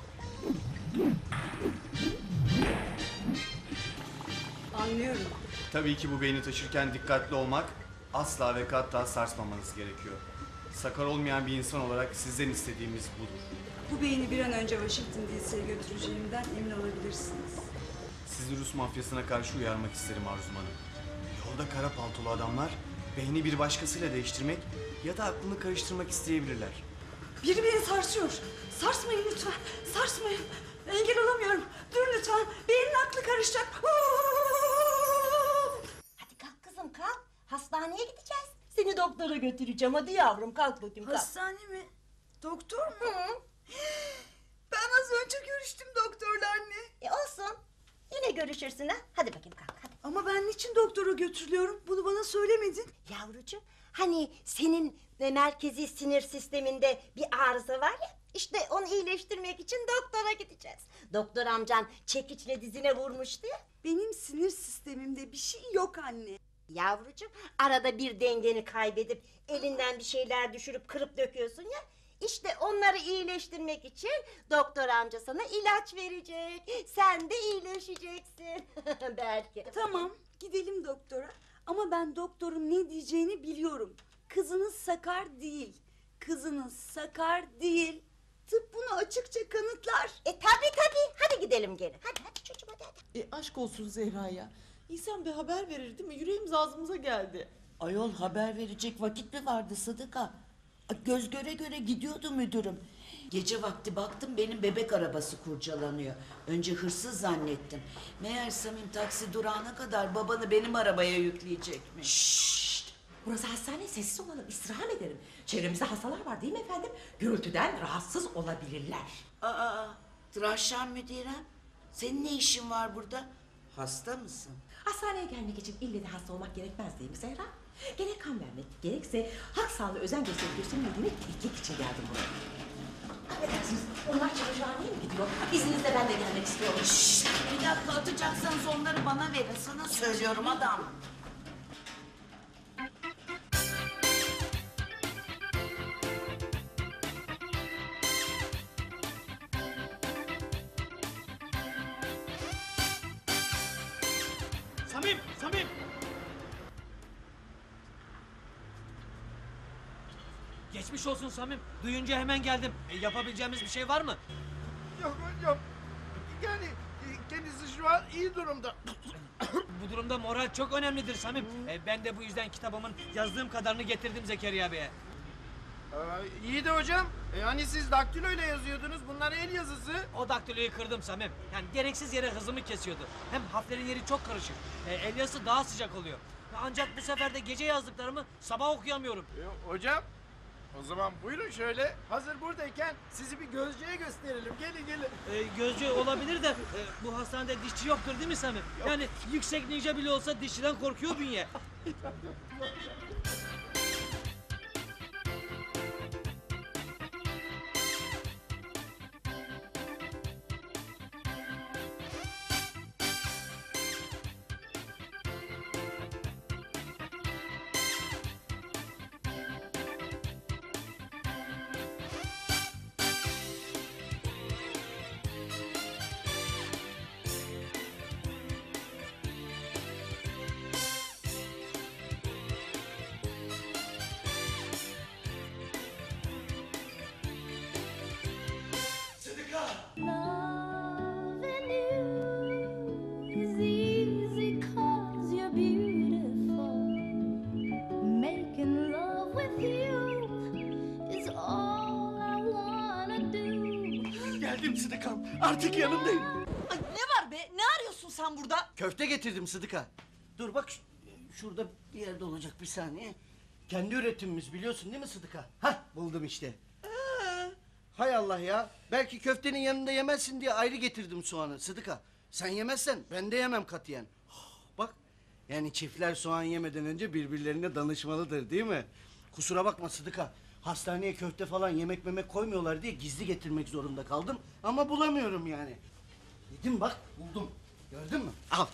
S12: Anlıyorum.
S9: Tabii ki bu beyni taşırken dikkatli olmak, asla ve katla sarsmamanız gerekiyor. Sakar olmayan bir insan olarak sizden istediğimiz budur.
S12: Bu beyni bir an önce Washington D C'ye götüreceğimden emin olabilirsiniz.
S9: Sizi Rus mafyasına karşı uyarmak isterim Arzum Hanım. Yolda kara paltolu adamlar beyni bir başkasıyla değiştirmek ya da aklını karıştırmak isteyebilirler.
S12: Biri beni sarsıyor. Sarsmayın lütfen. Sarsmayın. Engel olamıyorum. Dur lütfen. Beynin aklı karışacak.
S21: Hadi kalk kızım kalk. Hastaneye gideceğiz. Seni doktora götüreceğim. Hadi yavrum kalk bakayım kalk.
S12: Hastane mi? Doktor mu? Hı. Ben az önce görüştüm doktorla anne.
S21: E olsun. Yine görüşürsün ha. Hadi bakayım kalk hadi.
S12: Ama ben niçin doktora götürülüyorum? Bunu bana söylemedin.
S21: Yavrucuğum hani senin e, merkezi sinir sisteminde bir arıza var ya. İşte onu iyileştirmek için doktora gideceğiz. Doktor amcan çekiçle dizine vurmuştu ya.
S12: Benim sinir sistemimde bir şey yok anne.
S21: Yavrucuğum arada bir dengeni kaybedip elinden bir şeyler düşürüp kırıp döküyorsun ya. İşte onları iyileştirmek için doktor amca sana ilaç verecek. Sen de iyileşeceksin. Belki.
S12: Tamam gidelim doktora. Ama ben doktorun ne diyeceğini biliyorum. Kızınız sakar değil. Kızınız sakar değil. Tıp bunu açıkça kanıtlar.
S21: E tabi tabi. Hadi gidelim gene. Hadi hadi çocuğum hadi hadi.
S2: E aşk olsun Zehra ya. İnsan bir haber verir değil mi? Yüreğimiz ağzımıza geldi.
S13: Ayol haber verecek vakit mi vardı Sıdıka? Göz göre göre gidiyordu müdürüm. Gece vakti baktım benim bebek arabası kurcalanıyor. Önce hırsız zannettim. Meğer Samim taksi durağına kadar babanı benim arabaya yükleyecekmiş.
S7: Şşşt! Burası hastane, sessiz olalım, istirham ederim. Çevremizde hastalar var değil mi efendim? Gürültüden rahatsız olabilirler.
S13: Aa, Rahşan müdürem, senin ne işin var burada? Hasta mısın?
S7: Hastaneye gelmek için ille de hasta olmak gerekmez değil mi Zehra? Gerek kan vermek, gerekse halk sağlığı özen gösterip göstermediğini tetkik için geldim buraya. Affedersiniz, onlar çalışaneye mi gidiyor? İzninizle ben de gelmek istiyorum.
S13: Şşt, bir dakika atacaksanız onları bana verin. Sana söylüyorum adam.
S11: Samim, Samim! Geçmiş olsun Samim. Duyunca hemen geldim. E, yapabileceğimiz bir şey var mı?
S4: Yok hocam. Yani e, kendisi şu an iyi durumda.
S11: Bu durumda moral çok önemlidir Samim. E, ben de bu yüzden kitabımın yazdığım kadarını getirdim Zekeriya Bey'e.
S4: Ee, iyi de hocam. E, hani siz daktilo ile yazıyordunuz. Bunlar el yazısı.
S11: O daktiloyu kırdım Samim. Yani gereksiz yere hızımı kesiyordu. Hem harflerin yeri çok karışık. E, el yazısı daha sıcak oluyor. Ancak bu sefer de gece yazdıklarımı sabah okuyamıyorum.
S4: E, hocam. O zaman buyurun şöyle. Hazır buradayken sizi bir gözcüye gösterelim. Gelin gelin.
S11: E, gözcü olabilir de e, bu hastanede dişçi yoktur değil mi Samim?
S4: Yok.
S11: Yani yüksek ninja bile olsa dişçiden korkuyor bünye.
S22: Loving you is easy 'cause you're beautiful. Making love with you is all I wanna do.
S8: Geldim Sıdıkam. Artık yanımdayım.
S13: Ay ne var be? Ne arıyorsun sen burada?
S8: Köfte getirdim Sıdıka. Dur bak ş- şurada bir yerde olacak bir saniye. Kendi üretimimiz biliyorsun değil mi Sıdıka? Hah buldum işte. Hay Allah ya. Belki köftenin yanında yemezsin diye ayrı getirdim soğanı Sıdıka. Sen yemezsen ben de yemem katiyen. Oh, bak yani çiftler soğan yemeden önce birbirlerine danışmalıdır değil mi? Kusura bakma Sıdıka. Hastaneye köfte falan yemek memek koymuyorlar diye gizli getirmek zorunda kaldım. Ama bulamıyorum yani. Dedim bak buldum. Gördün mü? Al.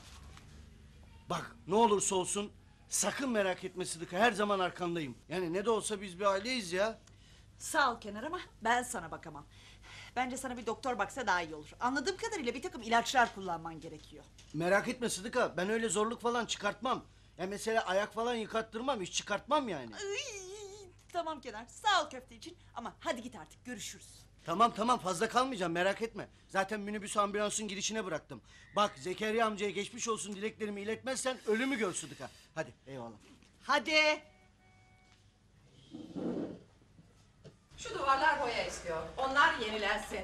S8: Bak ne olursa olsun sakın merak etme Sıdıka. Her zaman arkandayım. Yani ne de olsa biz bir aileyiz ya.
S23: Sağ ol Kenar ama ben sana bakamam. Bence sana bir doktor baksa daha iyi olur. Anladığım kadarıyla bir takım ilaçlar kullanman gerekiyor.
S8: Merak etme Sıdıka. Ben öyle zorluk falan çıkartmam. Ya mesela ayak falan yıkattırmam. Hiç çıkartmam yani.
S23: Iy, tamam Kenar sağ ol köfte için ama hadi git artık görüşürüz.
S8: Tamam tamam fazla kalmayacağım merak etme. Zaten minibüs ambulansın girişine bıraktım. Bak Zekeriya amcaya geçmiş olsun dileklerimi iletmezsen ölümü gör Sıdıka. Hadi eyvallah.
S23: Hadi.
S3: Şu duvarlar boya istiyor. Onlar yenilensin.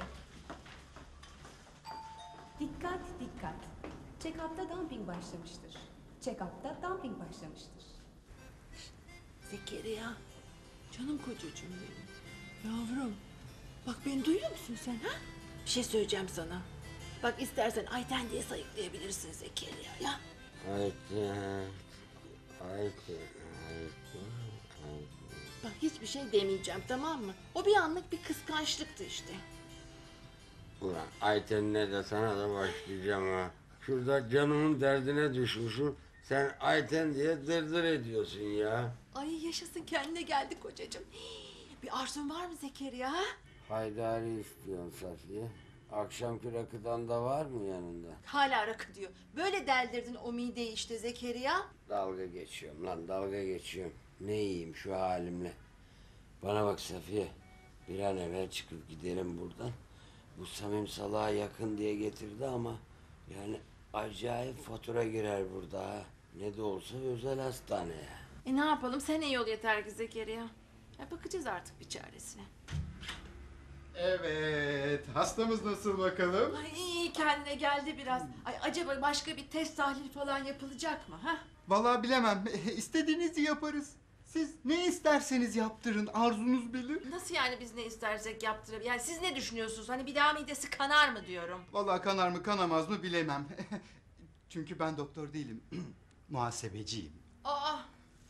S19: Dikkat dikkat. Check-up'ta dumping başlamıştır. Check-up'ta dumping başlamıştır.
S1: Zekeriya, canım kocacığım benim. Yavrum, bak beni duyuyor musun sen ha? Bir şey söyleyeceğim sana. Bak istersen Ayten diye sayıklayabilirsin Zekeriya ya.
S18: Ayten, Ayten, Ayten, Ayten.
S1: Bak hiçbir şey demeyeceğim tamam mı? O bir anlık bir kıskançlıktı işte.
S18: Ulan Ayten'le de sana da başlayacağım ha. Şurada canımın derdine düşmüşüm. Sen Ayten diye dırdır ediyorsun ya.
S1: Ay yaşasın kendine geldi kocacığım. Hii, bir arzun var mı Zekeriya ha?
S18: Haydari istiyorsun Safiye. Akşamki rakıdan da var mı yanında?
S1: Hala rakı diyor. Böyle deldirdin o mideyi işte Zekeriya.
S18: Dalga geçiyorum lan dalga geçiyorum. Ne yiyeyim şu halimle. Bana bak Safiye. Bir an evvel çıkıp gidelim buradan. Bu Samim salağa yakın diye getirdi ama yani acayip fatura girer burada ha. Ne de olsa özel hastane ya.
S1: E ne yapalım, sen iyi ol yeter ki Zekeriya. Ya bakacağız artık bir çaresine.
S5: Evet, hastamız nasıl bakalım?
S1: Ay iyi, kendine geldi biraz. Ay acaba başka bir test tahlil falan yapılacak mı ha?
S5: Vallahi bilemem, istediğinizi yaparız. Siz ne isterseniz yaptırın, arzunuz bilir.
S1: Nasıl yani biz ne istersek yaptırabilir? Yani siz ne düşünüyorsunuz? Hani bir daha midesi kanar mı diyorum.
S5: Vallahi kanar mı kanamaz mı bilemem. Çünkü ben doktor değilim, muhasebeciyim.
S1: Aa,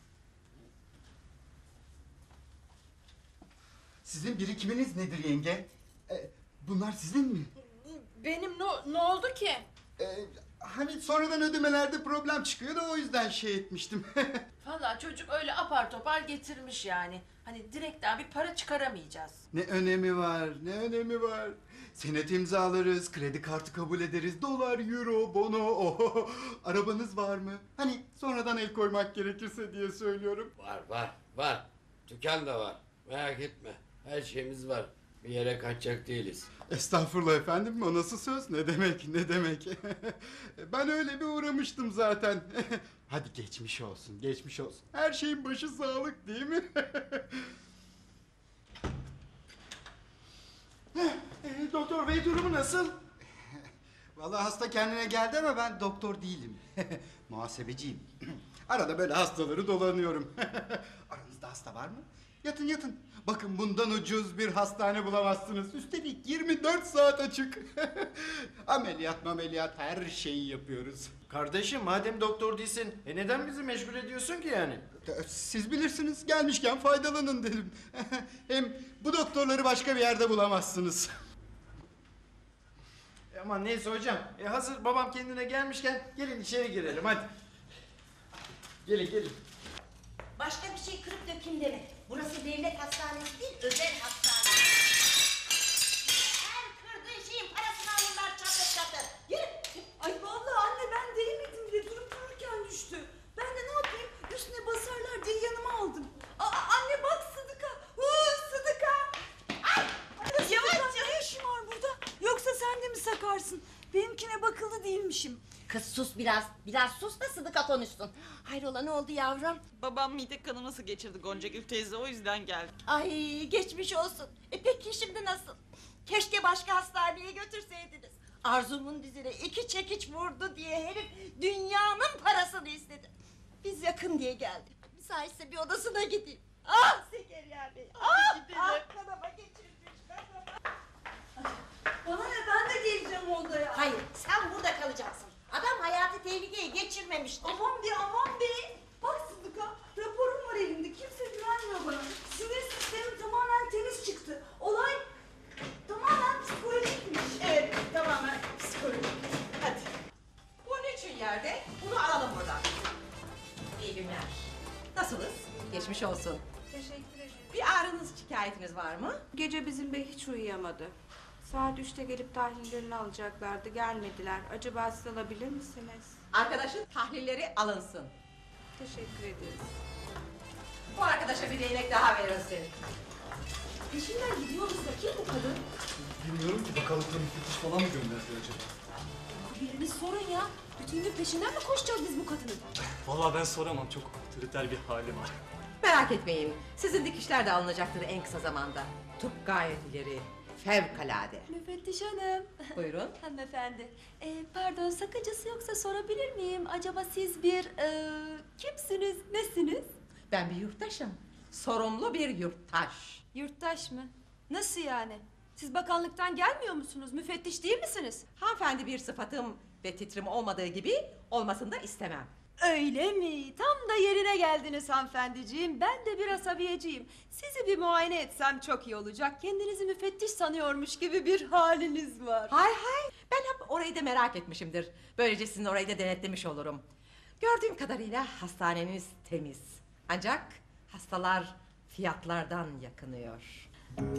S5: Sizin birikiminiz nedir yenge? Ee, bunlar sizin mi?
S1: benim ne, ne oldu ki?
S5: Ee, hani sonradan ödemelerde problem çıkıyor da o yüzden şey etmiştim.
S1: Vallahi çocuk öyle apar topar getirmiş yani. Hani direkten bir para çıkaramayacağız.
S5: Ne önemi var, ne önemi var? Senet imzalarız, kredi kartı kabul ederiz, dolar, euro, bono, oho. Arabanız var mı? Hani sonradan el koymak gerekirse diye söylüyorum.
S18: Var var var. Dükkan da var. Merak etme. Her şeyimiz var. Bir yere kaçacak değiliz.
S5: Estağfurullah efendim, o nasıl söz? Ne demek, ne demek? Ben öyle bir uğramıştım zaten. Hadi geçmiş olsun, geçmiş olsun. Her şeyin başı sağlık değil mi? e, doktor bey durumu nasıl? Vallahi hasta kendine geldi ama ben doktor değilim. Muhasebeciyim. Arada böyle hastaları dolanıyorum. Aranızda hasta var mı? Yatın yatın. Bakın bundan ucuz bir hastane bulamazsınız. Üstelik yirmi dört saat açık. Ameliyat ameliyat her şeyi yapıyoruz.
S4: Kardeşim madem doktor değilsin, e neden bizi meşgul ediyorsun ki yani?
S5: Siz bilirsiniz, gelmişken faydalanın dedim. Hem bu doktorları başka bir yerde bulamazsınız.
S4: E aman neyse hocam, e hazır babam kendine gelmişken gelin içeri girelim hadi. Gelin gelin.
S21: Başka bir şey kırıp dökeyim deme. Burası devlet hastanesi değil, özel hastane. Her kırdığın şeyin parasını alırlar çatır çatır. Yürü.
S12: Ay vallahi anne ben değmedim bile durup dururken düştü. Ben de ne yapayım üstüne basarlar diye yanıma aldım. Aa, anne bak Sıdıka. Huu, Sıdıka. Ay, ay yavaş ne işin var burada? Yoksa sen de mi sakarsın? Benimkine bakıldı değilmişim.
S21: Kız sus biraz. Biraz sus da Sıdıka konuşsun. Hayrola ne oldu yavrum?
S23: Babam mide kanaması geçirdi Goncagül teyze, o yüzden geldik.
S21: Ay geçmiş olsun. E peki şimdi nasıl? Keşke başka hastaneye götürseydiniz. Arzumun dizine iki çekiç vurdu diye herif dünyanın parasını istedi. Biz yakın diye geldik. Müsaitse bir odasına gideyim. Ah Zekeriya Bey. Ah, ah kanama geçirmiş kanama.
S12: Bana ne ben de geleceğim odaya.
S21: Hayır sen burada kalacaksın. Adam hayatı tehlikeye geçirmemiştir.
S12: Aman be aman be. Bak Sıdıka raporum var elimde kimse güvenmiyor bana. Sinir sistemim tamamen temiz çıktı. Olay tamamen psikolojikmiş.
S23: Evet, tamamen psikolojik. Hadi. Bu niçin yerde? Bunu alalım buradan.
S7: İyi günler. Nasılsınız? Geçmiş olsun.
S14: Teşekkür ederim.
S7: Bir ağrınız, şikayetiniz var mı?
S14: Gece bizim bey hiç uyuyamadı. Saat üçte gelip tahlillerini alacaklardı. Gelmediler. Acaba siz alabilir misiniz?
S7: Arkadaşın tahlilleri alınsın.
S14: Teşekkür ederiz.
S7: Bu arkadaşa bir değnek daha verilsin.
S12: Peşinden gidiyoruz da kim bu kadın?
S9: Bilmiyorum ki, bakalım müfettiş falan mı gönderdi acaba?
S12: Biriniz sorun ya. Bütün gün peşinden mi koşacağız biz bu kadının?
S9: Vallahi ben soramam, çok otoriter bir hali var.
S7: Merak etmeyin. Sizin dikişler de alınacaktır en kısa zamanda. Tıp gayet ileri. Fevkalade.
S19: Müfettiş hanım.
S7: Buyurun.
S19: Hanımefendi. Ee, pardon sakıncası yoksa sorabilir miyim? Acaba siz bir e, kimsiniz, nesiniz?
S7: Ben bir yurttaşım. Sorumlu bir yurttaş.
S19: Yurttaş mı? Nasıl yani? Siz bakanlıktan gelmiyor musunuz? Müfettiş değil misiniz?
S7: Hanımefendi bir sıfatım ve titrim olmadığı gibi olmasını da istemem.
S19: Öyle mi? Tam da yerine geldiniz hanımefendiciğim. Ben de bir asabiyeciyim. Sizi bir muayene etsem çok iyi olacak. Kendinizi müfettiş sanıyormuş gibi bir haliniz var.
S7: Hay hay. Ben hep orayı da merak etmişimdir. Böylece sizin orayı da denetlemiş olurum. Gördüğüm kadarıyla hastaneniz temiz. Ancak hastalar fiyatlardan yakınıyor.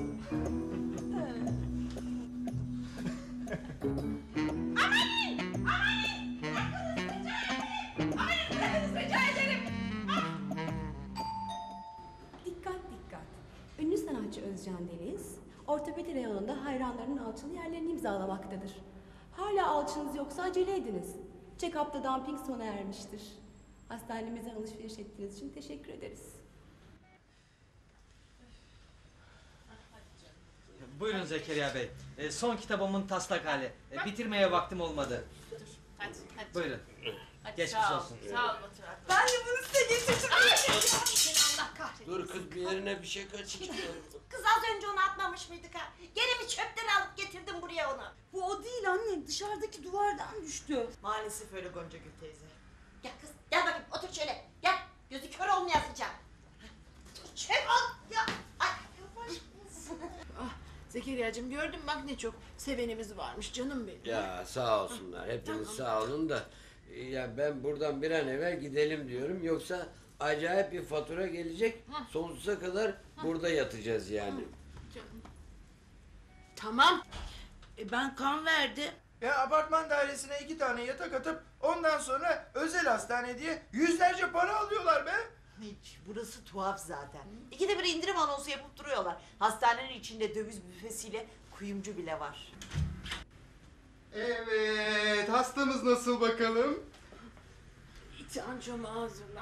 S19: Dikkat dikkat. Ünlü sanatçı Özcan Deniz, ortopedi reyonunda hayranlarının alçılı yerlerini imzalamaktadır. Hala alçınız yoksa acele ediniz. Check-up'ta dumping sona ermiştir. Hastanemize alışveriş ettiğiniz için teşekkür ederiz.
S15: Buyurun Zekeriya Bey. Ee, son kitabımın taslak hali. Ee, bitirmeye vaktim olmadı.
S1: Hadi, hadi.
S15: Buyurun.
S1: Hadi,
S15: Geçmiş
S1: sağ ol,
S15: olsun.
S1: Sağ ol Batur abla.
S12: Ben de bunu size getirdim.
S1: Allah kahretsin.
S18: Dur kız, bir yerine bir şey kaçırıyor.
S21: Kız az önce onu atmamış mıydık ha? Gene mi çöpten alıp getirdim buraya onu?
S12: Bu o değil anne. Dışarıdaki duvardan düştü.
S2: Maalesef öyle Gonca Gül teyze.
S21: Gel kız gel bakayım otur şöyle. Gel gözü kör olmaya sıcak. Dur çöp al. Ya. Ay yavaş mısın?
S3: Ah Zekeriya'cığım gördün mü bak ne çok sevenimiz varmış canım benim.
S18: Ya sağ olsunlar, hepiniz sağ olun da e, ya ben buradan bir an evvel gidelim diyorum, yoksa acayip bir fatura gelecek, sonsuza kadar burada yatacağız yani.
S3: Tamam.
S2: E ben kan verdim.
S4: Ya apartman dairesine iki tane yatak atıp ondan sonra özel hastane diye yüzlerce para alıyorlar be.
S2: Hiç, burası tuhaf zaten. İkide bir indirim anonsu yapıp duruyorlar. Hastanenin içinde döviz büfesiyle kuyumcu bile var.
S5: Evet, hastamız nasıl bakalım?
S3: İtancımı hazırla.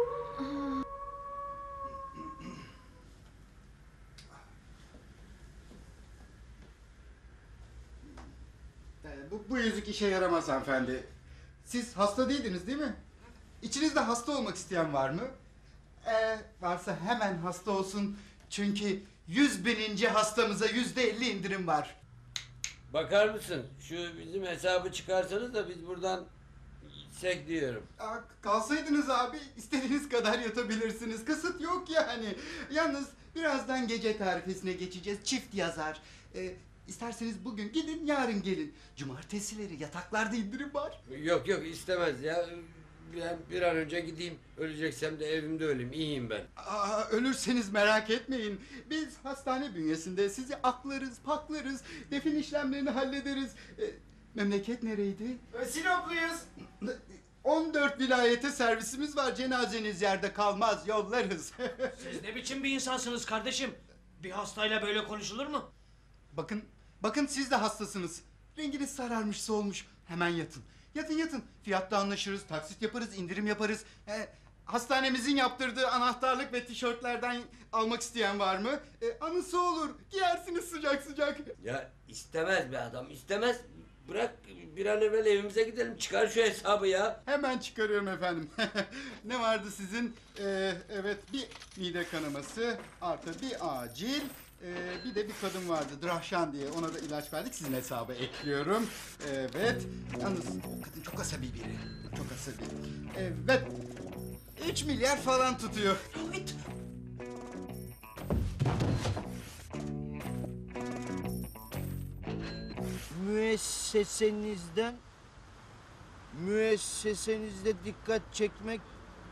S5: Ee, Bu, bu yüzük işe yaramaz hanımefendi. Siz hasta değildiniz değil mi? İçinizde hasta olmak isteyen var mı? Ee, varsa hemen hasta olsun. Çünkü yüz bininci hastamıza yüzde elli indirim var.
S18: Bakar mısın? Şu bizim hesabı çıkarsanız da biz buradan gitsek diyorum.
S5: Aa, kalsaydınız abi istediğiniz kadar yatabilirsiniz. Kısıt yok yani. Yalnız birazdan gece tarifesine geçeceğiz. Çift yazar. Ee, isterseniz bugün gidin, yarın gelin. Cumartesileri yataklarda indirim var.
S18: Yok yok, istemez ya. Ben bir an önce gideyim. Öleceksem de evimde öleyim. İyiyim ben.
S5: Aa, ölürseniz merak etmeyin. Biz hastane bünyesinde sizi aklarız, paklarız, defin işlemlerini hallederiz. Ee, memleket nereydi?
S4: Sinopluyuz.
S5: on dört vilayete servisimiz var. Cenazeniz yerde kalmaz, yollarız.
S11: Siz ne biçim bir insansınız kardeşim? Bir hastayla böyle konuşulur mu?
S5: Bakın, bakın siz de hastasınız. Renginiz sararmış, solmuş. Hemen yatın. Yatın yatın. Fiyatta anlaşırız, taksit yaparız, indirim yaparız. Ee, hastanemizin yaptırdığı anahtarlık ve tişörtlerden almak isteyen var mı? Ee, anısı olur. Giyersiniz sıcak sıcak.
S18: Ya istemez be adam, istemez. Bırak bir an evvel evimize gidelim. Çıkar şu hesabı ya.
S5: Hemen çıkarıyorum efendim. Ne vardı sizin? Ee, evet, bir mide kanaması artı bir acil. Ee, bir de bir kadın vardı, Drahşan diye. Ona da ilaç verdik. Sizin hesaba ekliyorum. Evet. Yalnız o kadın çok asabi biri. Çok asabi. Evet. Üç milyar falan tutuyor.
S8: Müessesenizden müessesenizde dikkat çekmek,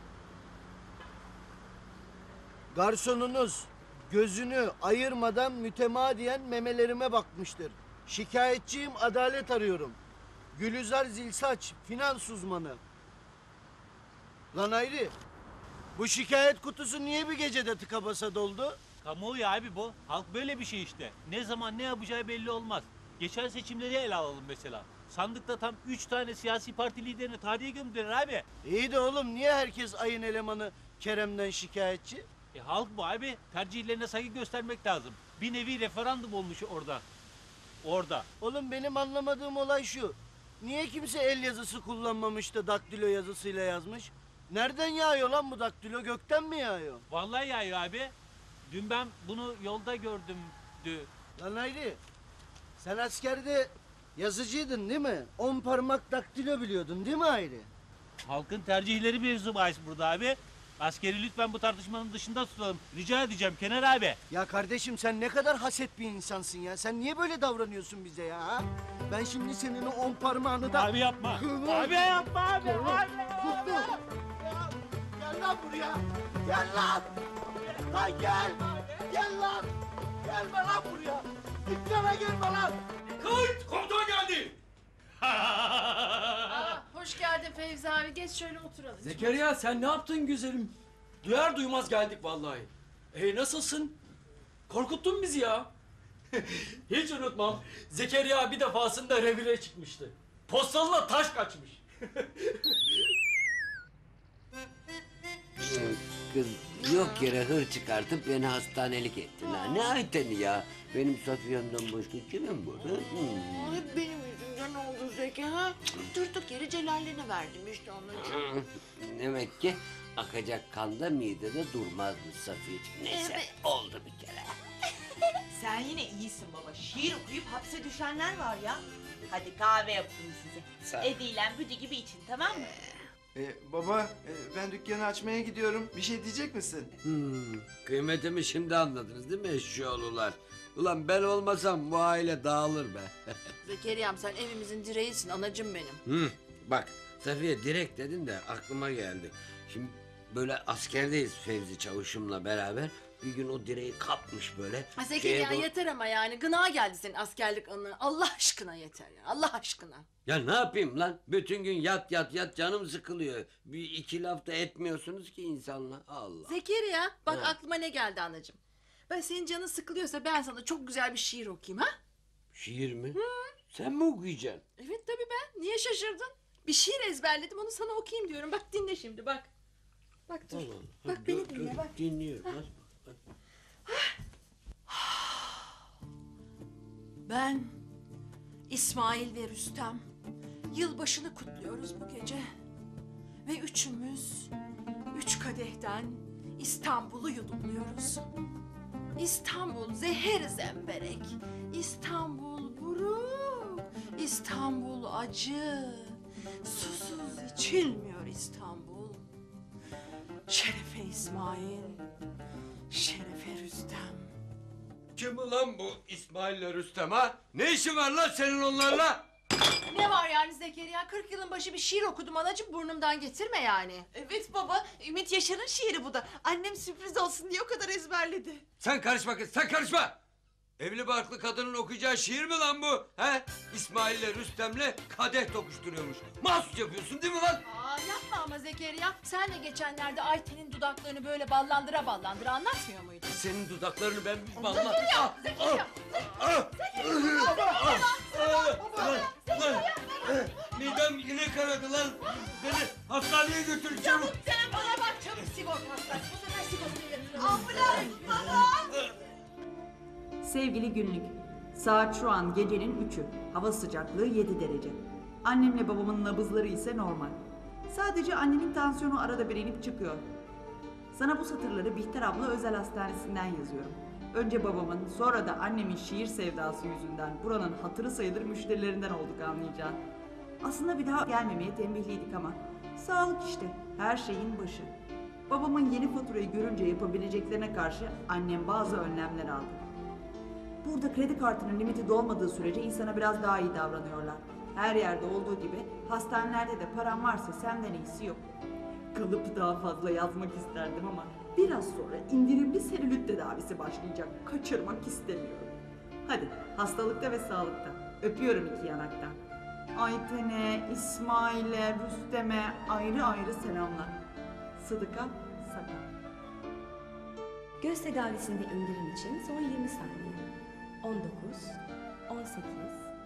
S8: garsonunuz gözünü ayırmadan mütemadiyen memelerime bakmıştır. Şikayetçiyim, adalet arıyorum. Gülizar Zilsaç, finans uzmanı. Lan Hayri, bu şikayet kutusu niye bir gecede tıka basa doldu?
S10: Kamuoyu abi bu. Halk böyle bir şey işte. Ne zaman ne yapacağı belli olmaz. Geçen seçimleri ele alalım mesela. Sandıkta tam üç tane siyasi parti liderini tarihe gömdüler abi.
S8: İyi de oğlum niye herkes ayın elemanı Kerem'den şikayetçi?
S10: E halk bu abi. Tercihlerine saygı göstermek lazım. Bir nevi referandum olmuş orada. Orada.
S8: Oğlum benim anlamadığım olay şu. Niye kimse el yazısı kullanmamış da daktilo yazısıyla yazmış? Nereden yağıyor lan bu daktilo? Gökten mi yağıyor?
S10: Vallahi yağıyor abi. Dün ben bunu yolda gördüm. Dü.
S8: Lan Hayri, sen askerde yazıcıydın değil mi? On parmak daktilo biliyordun değil mi Hayri?
S10: Halkın tercihleri mevzu bahis burada abi. Askeri lütfen bu tartışmanın dışında tutalım. Rica edeceğim Kenar abi.
S8: Ya kardeşim sen ne kadar haset bir insansın ya. Sen niye böyle davranıyorsun bize ya? Ha? Ben şimdi senin o on parmağını da...
S10: Abi yapma. Abi yapma abi. Abi.
S8: Gel lan buraya. Gel lan. Lan gel. Gel lan. Gelme lan buraya. Dükkana gelme lan.
S6: Kayıt komutan geldi.
S3: Aa, hoş geldin Fevzi abi. Geç şöyle oturalım.
S16: Zekeriya sen ne yaptın güzelim? Duyar duymaz geldik vallahi. E nasılsın? Korkuttun bizi ya. Hiç unutmam. Zekeriya bir defasında revire çıkmıştı. Postalına taş kaçmış.
S18: Kız yok yere hır çıkartıp beni hastanelik ettin ha. Ne Ayten'i ya? Benim Safiye'mden başka kimim var? Ha? Hmm.
S1: Hep benim yüzümden oldu Zeki ha. Durduk yere Celal'ine verdim işte anacığım.
S18: Demek ki akacak kanda midede durmazmış Safiye'ciğim. Neyse
S1: Evet.
S18: oldu bir kere.
S2: Sen yine iyisin baba. Şiir okuyup hapse düşenler var ya. Hadi kahve yapayım size.
S4: Sağ ol.
S2: Ediyle Büdü gibi için, tamam mı?
S4: Ee, baba e, ben dükkanı açmaya gidiyorum. Bir şey diyecek misin?
S18: Hmm, kıymetimi şimdi anladınız değil mi eşşoğlular? Ulan ben olmasam bu aile dağılır be.
S1: Zekeriya'm sen evimizin direğisin anacığım benim.
S18: Hı, bak Safiye direkt dedin de aklıma geldi. Şimdi böyle askerdeyiz Fevzi Çavuş'umla beraber. Bir gün o direği kapmış böyle.
S1: Ha Zekeriya
S18: şeye doğru-
S1: yeter ama yani gına geldi senin askerlik anı. Allah aşkına yeter ya Allah aşkına.
S18: Ya ne yapayım lan? Bütün gün yat yat yat canım sıkılıyor. Bir iki laf da etmiyorsunuz ki insanla. Allah.
S1: Zekeriya bak
S18: Ha.
S1: aklıma ne geldi anacığım. Ben senin canın sıkılıyorsa ben sana çok güzel bir şiir okuyayım ha?
S18: Şiir mi? Sen mi okuyacaksın?
S1: Evet tabii ben. Niye şaşırdın? Bir şiir ezberledim onu sana okuyayım diyorum. Bak dinle şimdi bak. Bak dur.
S18: Tamam.
S1: Bak
S18: Dur,
S1: beni
S18: dur,
S1: dinle bak.
S18: Dinliyorum. hadi.
S1: Ben İsmail ve Rüstem yılbaşını kutluyoruz bu gece. Ve üçümüz üç kadehten İstanbul'u yudumluyoruz. İstanbul zehir zemberek, İstanbul buruk, İstanbul acı. Susuz içilmiyor İstanbul. Şerefe İsmail, şerefe Rüstem.
S18: Kim ulan bu İsmail'le Rüstem ha? Ne işin var lan senin onlarla?
S1: Ne var yani Zekeriya? kırk yılın başı bir şiir okudum anacığım burnumdan getirme yani.
S2: Evet baba, Ümit Yaşar'ın şiiri bu da. Annem sürpriz olsun diye o kadar ezberledi.
S18: Sen karışma kız, sen karışma! Evli barklı kadının okuyacağı şiir mi lan bu? He? İsmail'le Rüstem'le kadeh tokuşturuyormuş. Mahsus yapıyorsun değil mi lan?
S1: Aa yapma ama Zekeriya. Sen de geçenlerde Ayten'in dudaklarını böyle ballandıra ballandıra anlatmıyor muydun?
S18: Senin dudaklarını ben bir ballam...
S1: Zekeriya! Zekeriya!
S18: Lan! Midem yine kanadı lan! Beni hastaneye götür çabuk!
S1: Sen bana bak çabuk sigorta hastası. Bu sefer sigortayı yatıralım.
S23: Ambulans! Sevgili günlük, saat şu an gecenin üçü, hava sıcaklığı yedi derece. Annemle babamın nabızları ise normal. Sadece annemin tansiyonu arada bir inip çıkıyor. Sana bu satırları Bihter abla özel hastanesinden yazıyorum. Önce babamın, sonra da annemin şiir sevdası yüzünden buranın hatırı sayılır müşterilerinden olduk anlayacağın. Aslında bir daha gelmemeye tembihliydik ama sağlık işte, her şeyin başı. Babamın yeni faturayı görünce yapabileceklerine karşı annem bazı önlemler aldı. Burada kredi kartının limiti dolmadığı sürece insana biraz daha iyi davranıyorlar. Her yerde olduğu gibi hastanelerde de param varsa senden iyisi yok. Kalıp daha fazla yazmak isterdim ama biraz sonra indirimli selülit tedavisi başlayacak. Kaçırmak istemiyorum. Hadi hastalıkta ve sağlıkta. Öpüyorum iki yanaktan. Ayten'e, İsmail'e, Rüstem'e ayrı ayrı selamlar. Sıdıka, Saka.
S17: Göz tedavisinde indirim için son yirmi saniye. on dokuz, on sekiz,